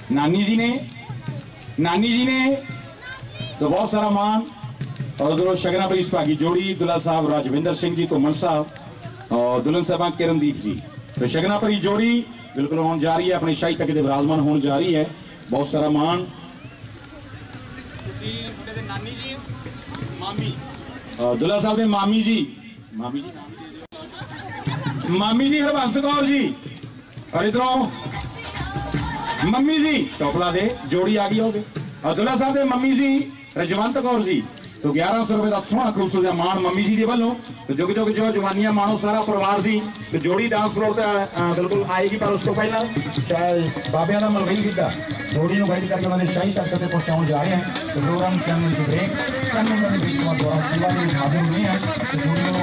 नानी जी ने तो बहुत सारा मान। और उधरों शगना पर इस भागी जोड़ी दुल्हा साहब राजविंदर सिंह जी घुमन साहब और दुल्हन साहबा किरणदीप जी। तो शगना पर जोड़ी बिल्कुल होने जा रही है, अपनी शाही तक विराजमान होने जा रही है। बहुत सारा मान। नानी जी मामी दुल्हा साहब ने मामी जी हरबंस कौर जी और इधरों मम्मी जी टोपला दे जोड़ी आ गई होगी। और दुल्हा साहब ने मम्मी जी रजवंत कौर जी। तो 1100 रुपए का सोहना खूबसूरत मान मम्मी जी के वालों। तो जो जवानियां मानो सारा परिवार सी। तो जोड़ी डांस प्रोग्राम बिल्कुल आएगी, पर उसको पहला बाबिया का मलवई सीधा जोड़ी को गाइड करके मैंने शाही तक पहुंचाने जा रहे हैं। तो प्रोग्राम चैनल की ब्रेक नहीं है तो जोड़ी को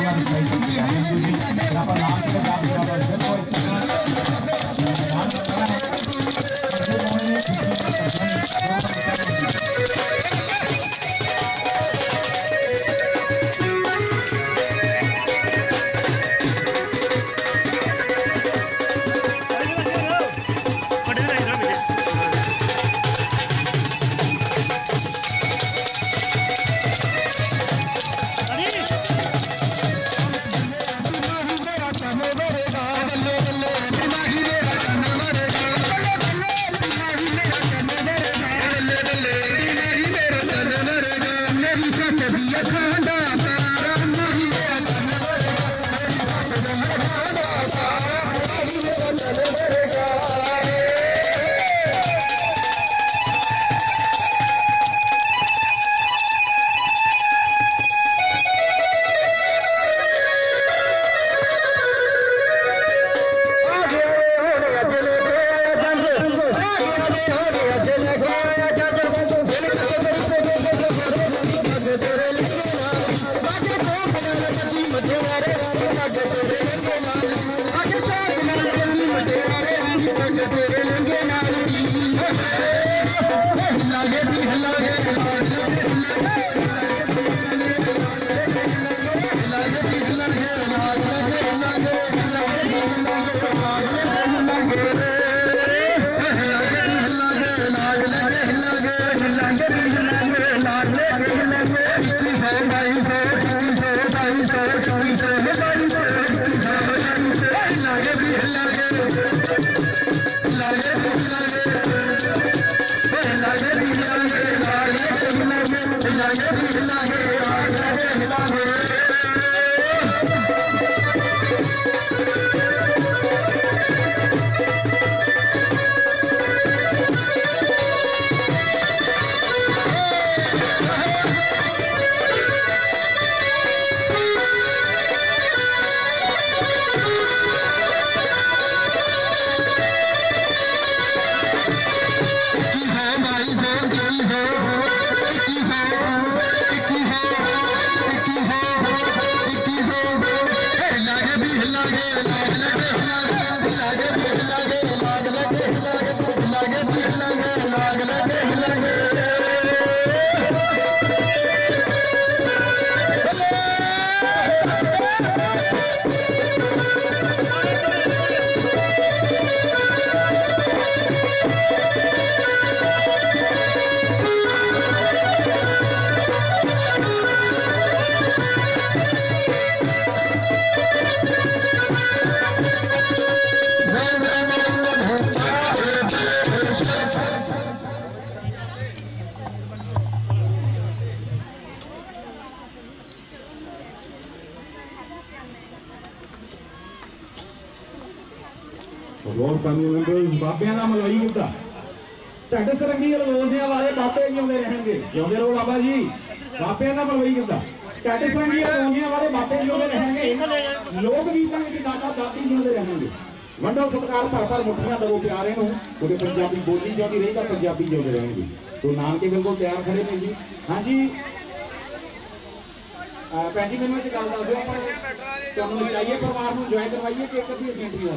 बाबिया का मलवई गिद्धा ढड सरंगी अलोजिया वाले बाबे जिंदे रहेंगे। जिंदे रहो बाबा जी। बाबिया का मलवई गिद्धा ढड सरंगी अलोजिया वाले बाबे जिंदे रहेंगे। लोक गीतों की दादा दादी जिंदे रहेंगे। वंडो सत्कार भर भर मुठियां दो प्यारे को क्योंकि पंजाबी बोली जाती रहेगा, पंजाबी जिंदे रहेंगे। तो नानके बिल्कुल तैयार खड़े ने जी। हाँ जी भैन जी मैंने गल दस दो तुम चाहिए परिवार को ज्वाइन करवाइए कि एक अभी एंट्री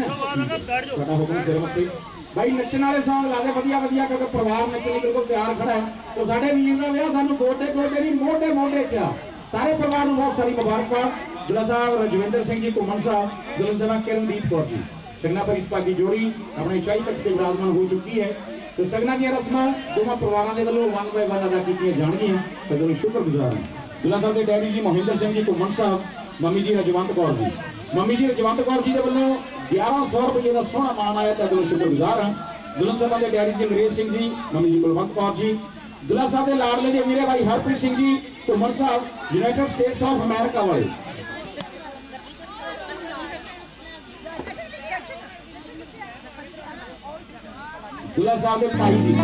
होगी भाई नचन वाले सॉन्ग ला दे वधिया वधिया क्योंकि परिवार नचने बिल्कुल तैयार खड़ा है। तो साढ़े वीर का विआह सानू गोडे गोडे नहीं मोढे मोढे च सारे परिवार को बहुत सारी मुबारकबाद। दुल्हा साहब रजविंदर सिंह जी घुमन साहब, दुल्हन साहब किरणदीप कौर जी। शगना पर इस पाकी जोड़ी अपने शाही तक से विराजमान हो चुकी है। ਤੇ ਸਗਨਾਂ ਦੀਆਂ ਰਸਮਾਂ ਦੋਵਾਂ ਪਰਿਵਾਰਾਂ ਦੇ ਵੱਲੋਂ 1 ਬਾਈ 1 ਅਦਾ ਕੀਤੀਆਂ ਜਾਣਗੀਆਂ ਤੇ ਤੁਹਾਨੂੰ ਸ਼ੁਕਰਗੁਜ਼ਾਰ ਹਾਂ। ਦੁੱਲਾ ਸਾਹਿਬ ਦੇ ਡੈਡੀ ਜੀ ਮੋਹਿੰਦਰ ਸਿੰਘ ਜੀ ਘੁੰਮਣ ਸਾਹਿਬ, ਮੰਮੀ ਜੀ ਰਜਵੰਤ ਕੌਰ ਜੀ, ਮੰਮੀ ਜੀ ਰਜਵੰਤ ਕੌਰ ਜੀ ਦੇ ਵੱਲੋਂ 1100 ਰੁਪਏ ਦਾ ਸੋਹਣਾ ਮਾਣ ਆਇਆ ਤੇ ਤੁਹਾਨੂੰ ਸ਼ੁਕਰਗੁਜ਼ਾਰ ਹਾਂ। ਦੁੱਲਾ ਸਾਹਿਬ ਦੇ ਡੈਡੀ ਜੀ ਅੰਗਰੇਜ਼ ਸਿੰਘ ਜੀ, ਮੰਮੀ ਜੀ ਕੁਲਵੰਤ ਕੌਰ ਜੀ, ਦੁੱਲਾ ਸਾਹਿਬ ਦੇ ਲਾਡਲੇ ਦੇ ਮੇਰੇ ਭਾਈ ਹਰਪ੍ਰੀਤ ਸਿੰਘ ਜੀ ਘੁੰਮਣ ਸਾਹਿਬ, ਯੂਨਾਈਟਿਡ ਸਟੇਟਸ ਆਫ ਅਮਰੀਕਾ ਵਾਲੇ, ਦੁੱਲਾ ਸਾਹਿਬ ਦੇ ਭਾਈ ਜੀ।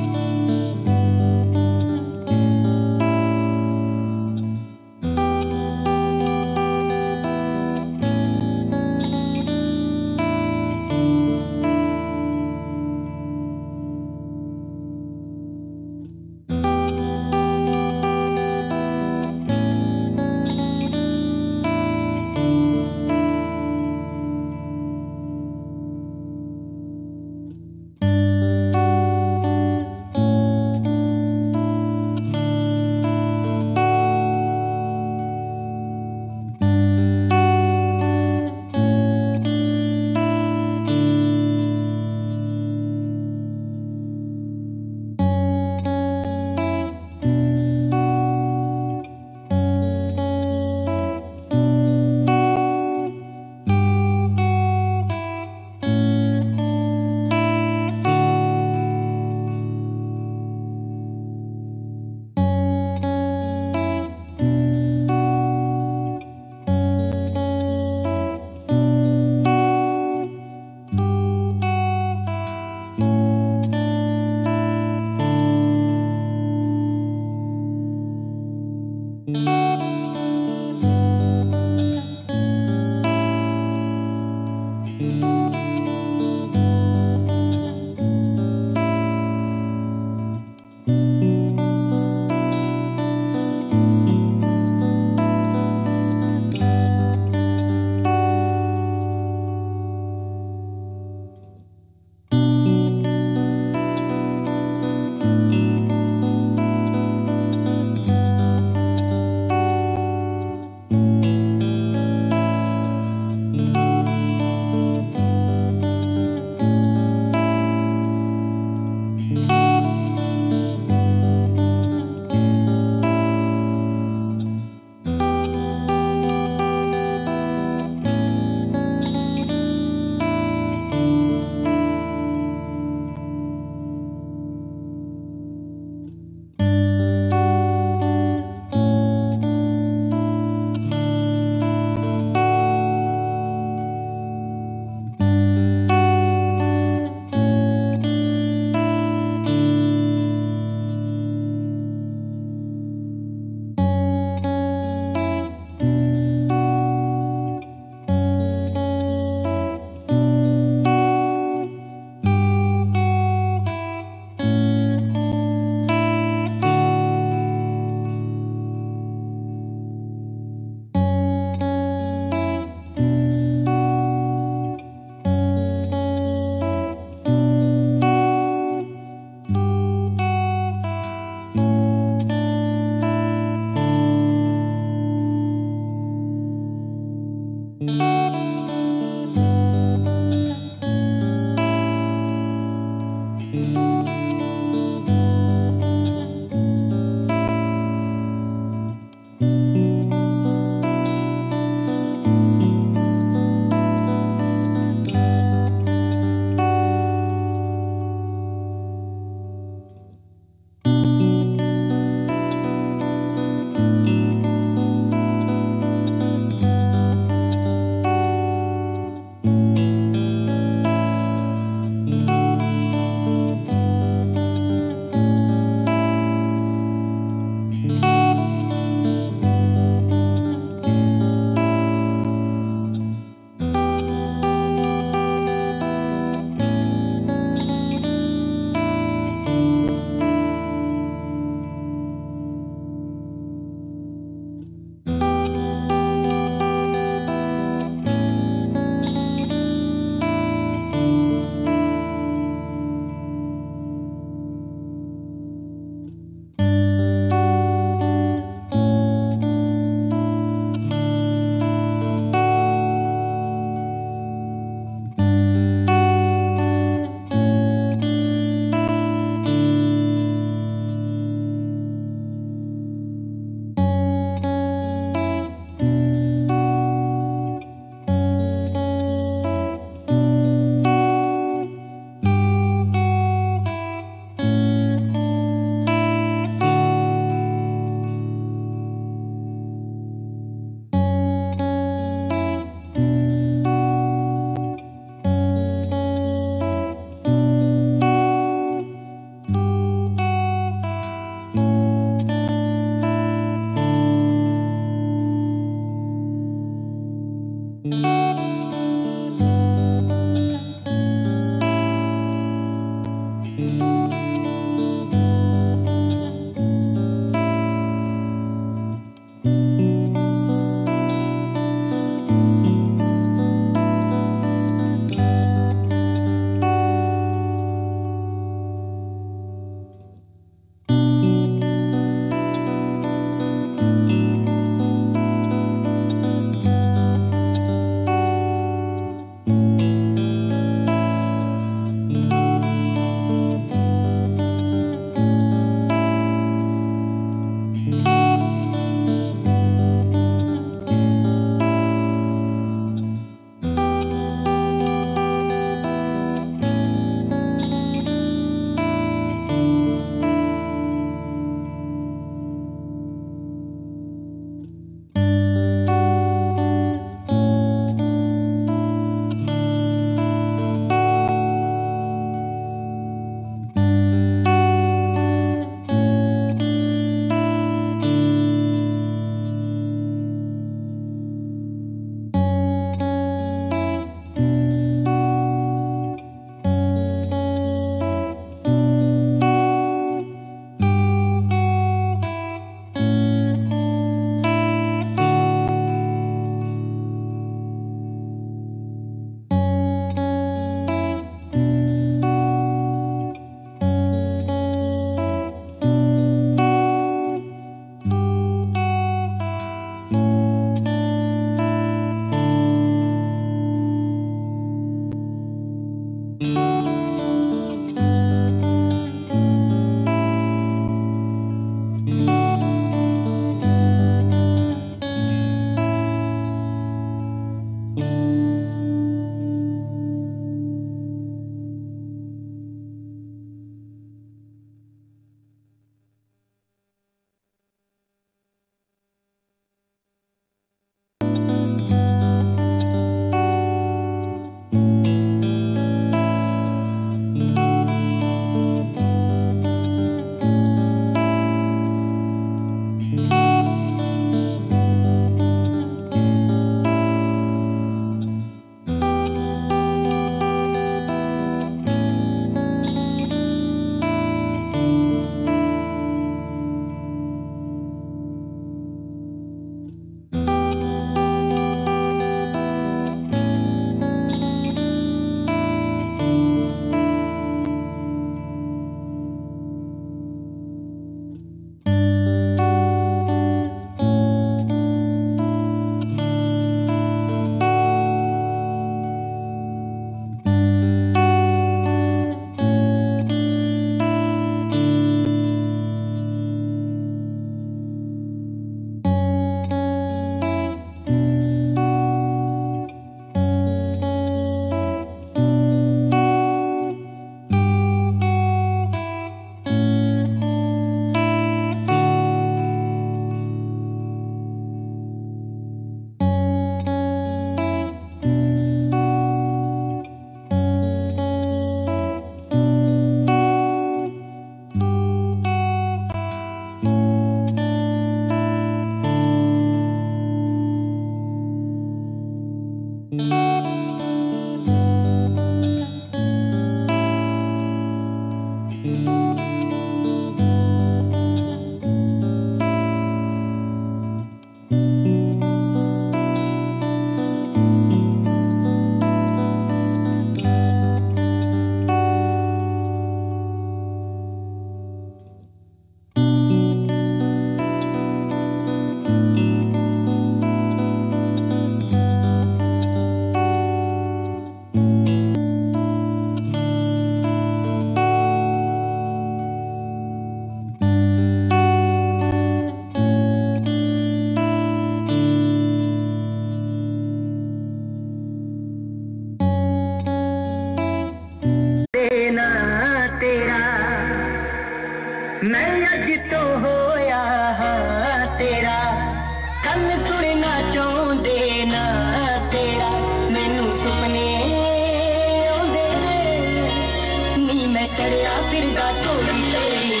मैं अज तो होया तेरा कल सुनना चाहते ना तेरा मैनू सुपने आउंदे ने नी मैं चढ़िया फिरदा कोई तेरी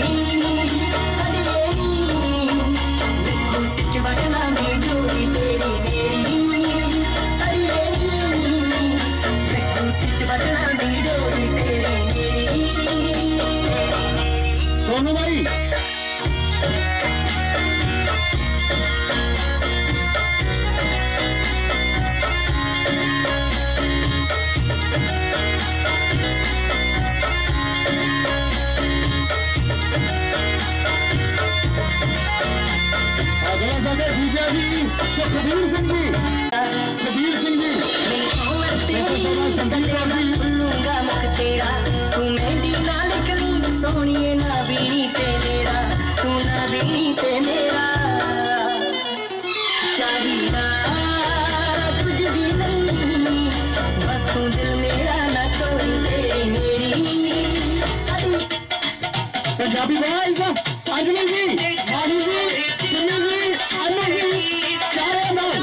बटना दी जोड़ी तेरी मेरी बटना दी जोड़ी तेरी मेरी सोनू भाई कबीर सिंह जी लूंगा मुख तेरा तू मेहंदी ना निकली सोनिए ना बीनी ते मेरा तू ना बीनी ते मेरा चाहिदा कुछ भी नहीं बस तू दिल मेरा ना कोई तेरी मेरी पंजाबी बॉयज अंजलि जी माही जी सुनील जी अनु जी चारों नाम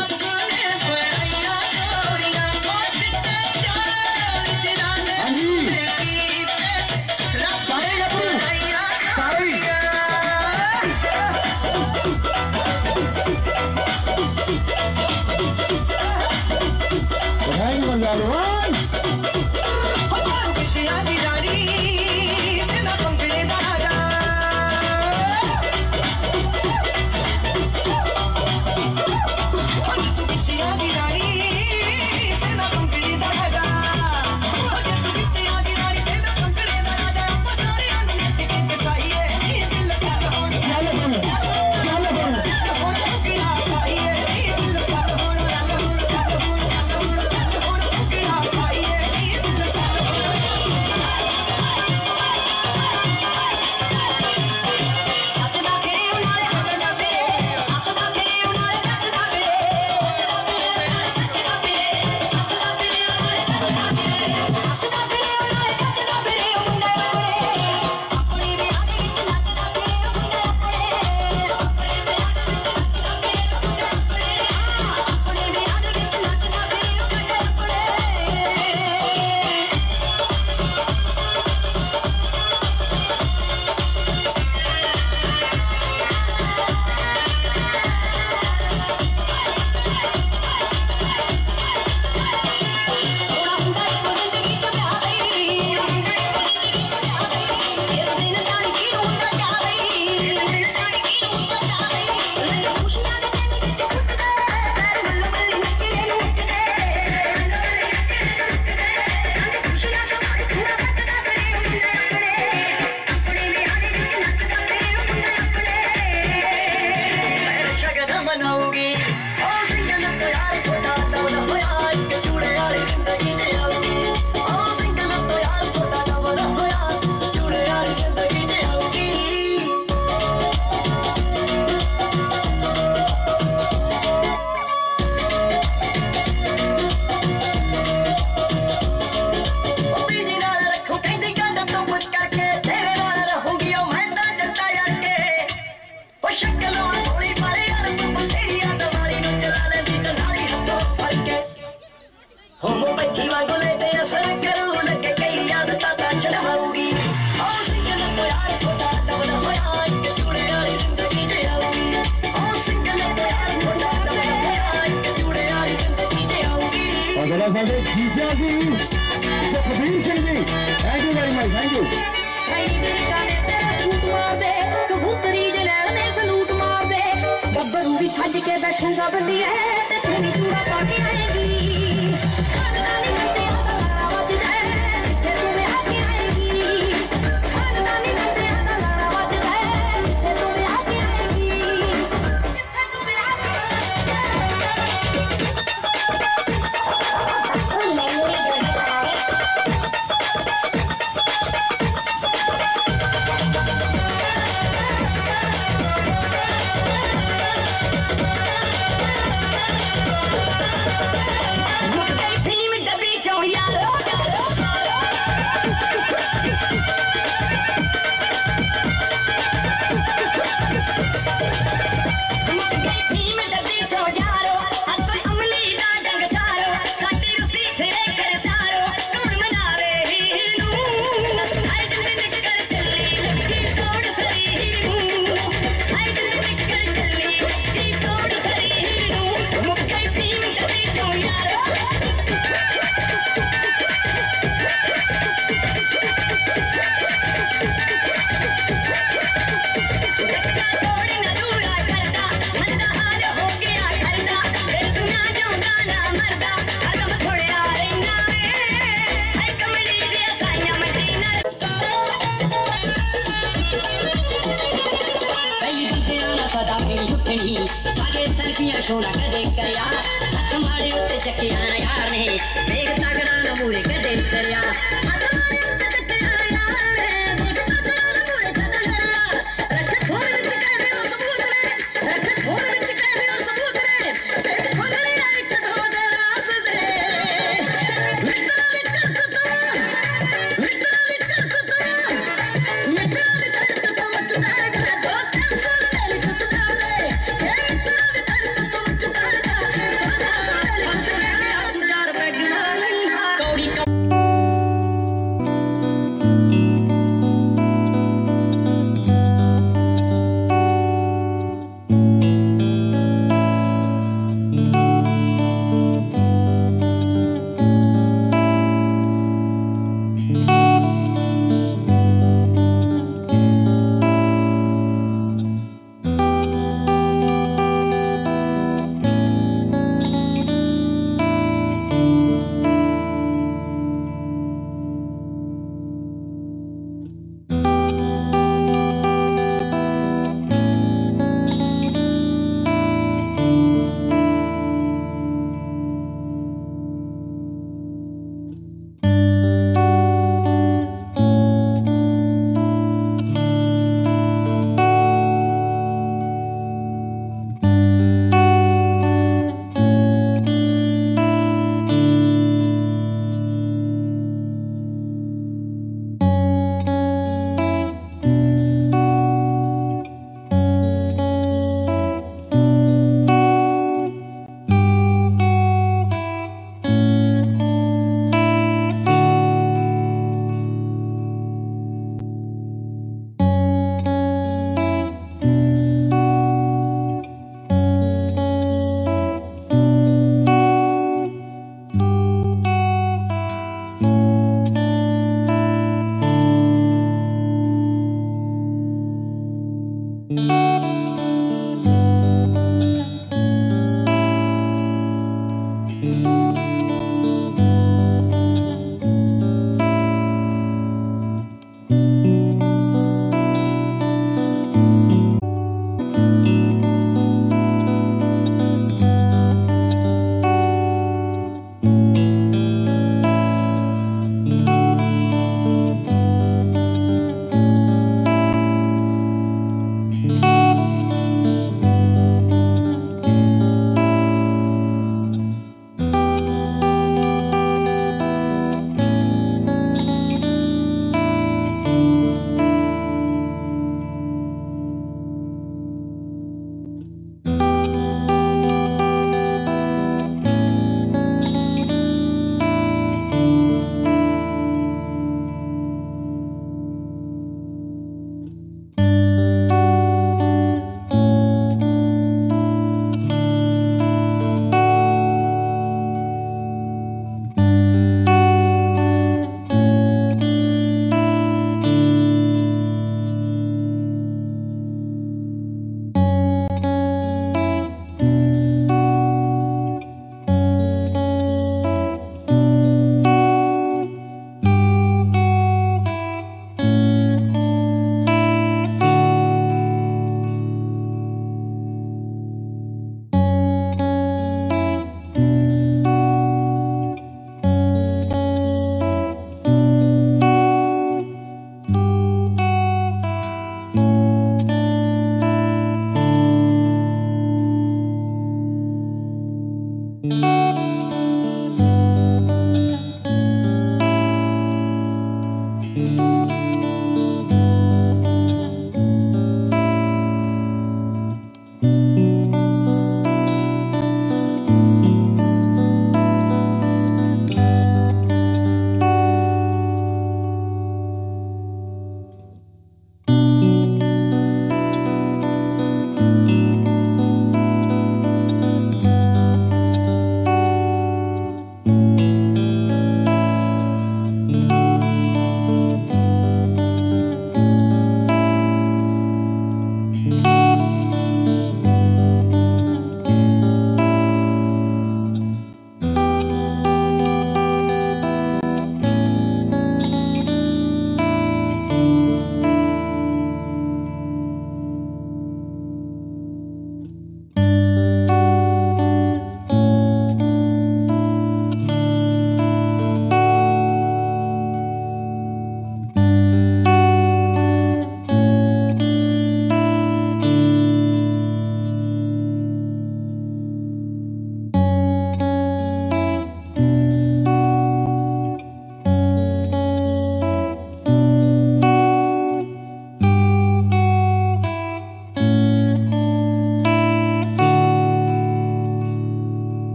जीजा जी Kabir Singh ji thank you very much thank you suit मार दे कबूतरी जे नैन ने सलूट मार दे गब्बरू भी छज के बैठूंगा बंदी है ते तू भी चूड़ा पा के आएगी खानदानी बंदे आदा लारा वज जाए जिथे तू भी आके आएगी खानदानी बंदे आदा लारा वज जाए जिथे तू भी आके आएगी जिथे तू भी आके दुनिया शोना कदे करया हथ मारे उत्ते चकिया ना यार ने वेग तगड़ा ना मूरे कदे करया हथ मारे उत्ते चकिया ना यार ने वेग तगड़ा ना मूरे कदे करया रख फोन विच कर रहे हो सबूत ने रख फोन विच कर रहे हो सबूत ने पेट खोलने आई कदों दे रास दे मित्रा दे करतूत मित्रा दे करतूत मित्रा दे करतूत चुकार कर दो सुन ले लिखत दा दे मित्रा दे करतूत चुकार कर दो सुन ले लिखत दा दे तू चार पैग मार कौड़ी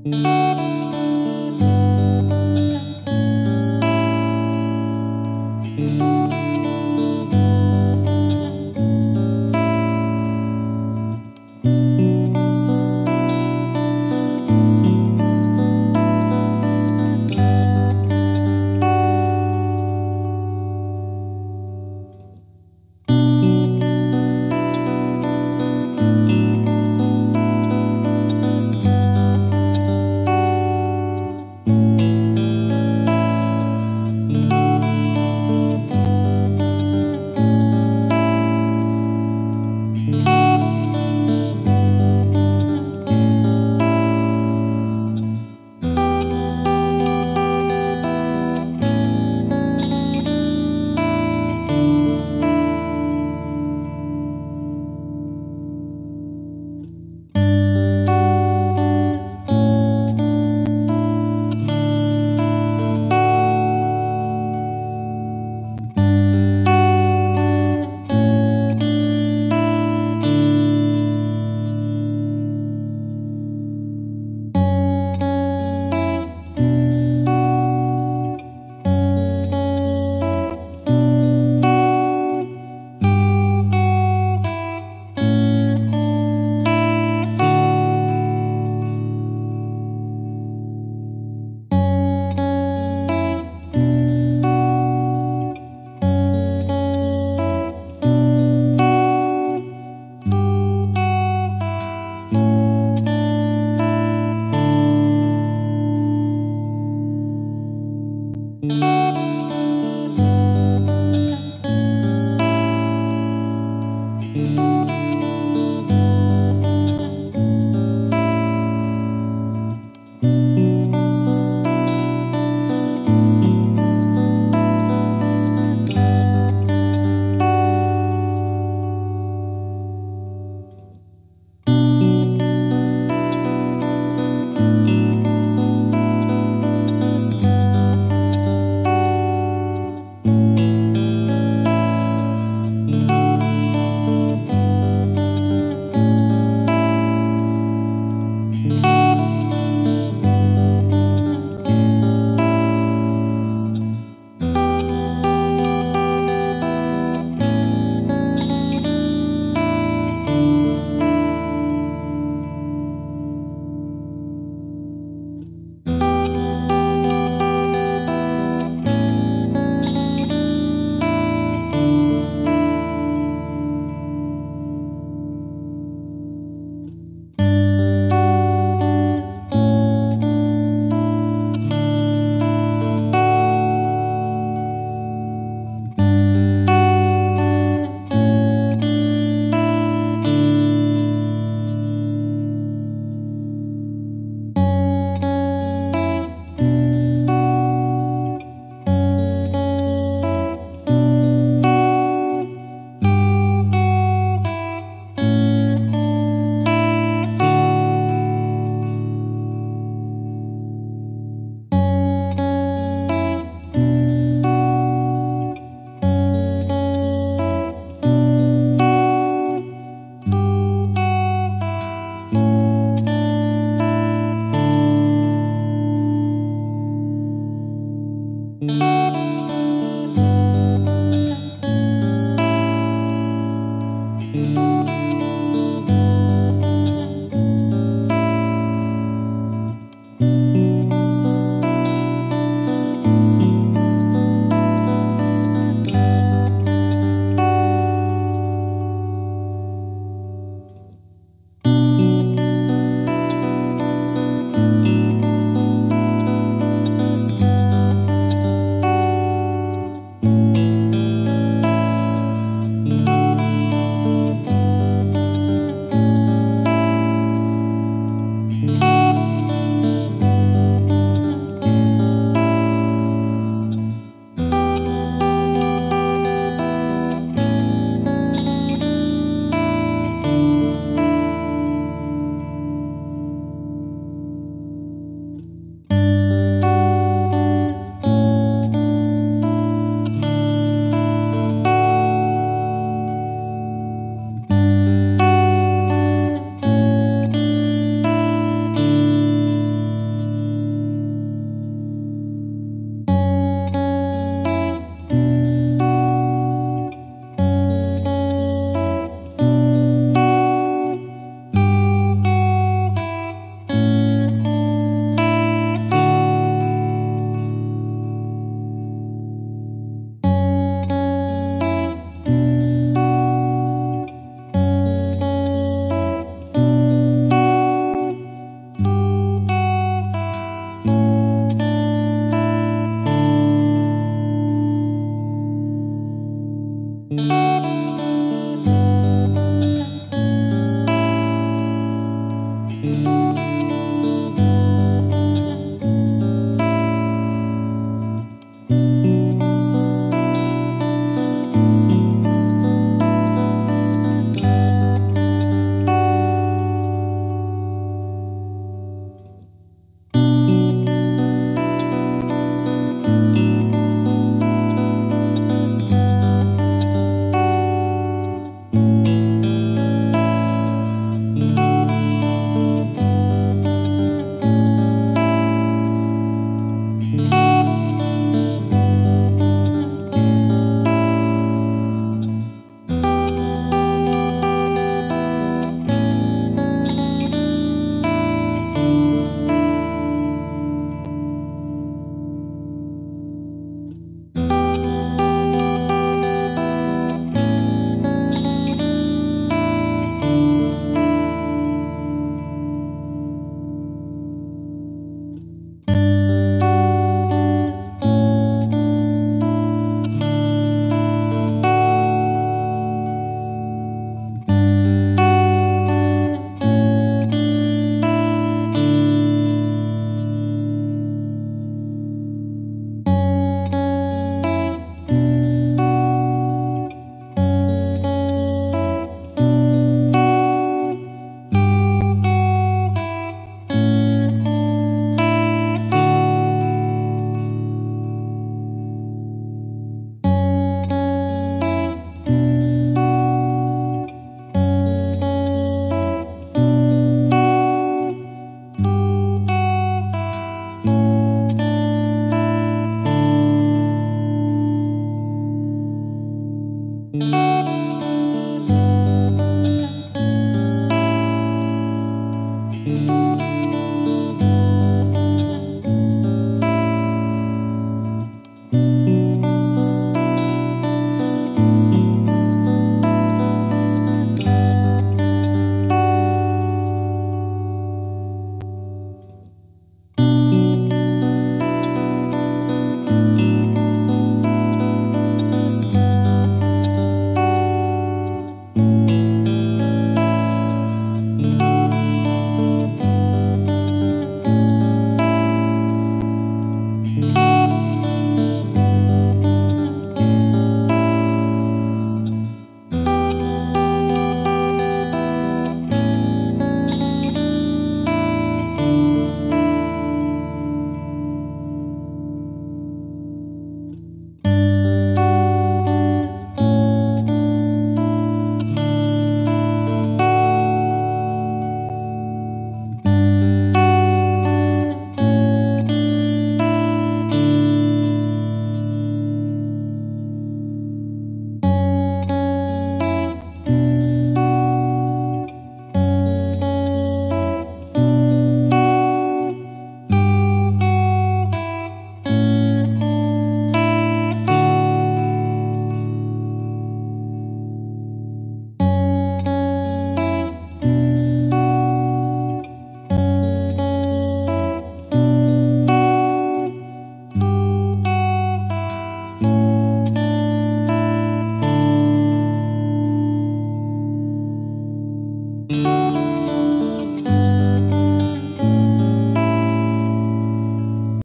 Thank you.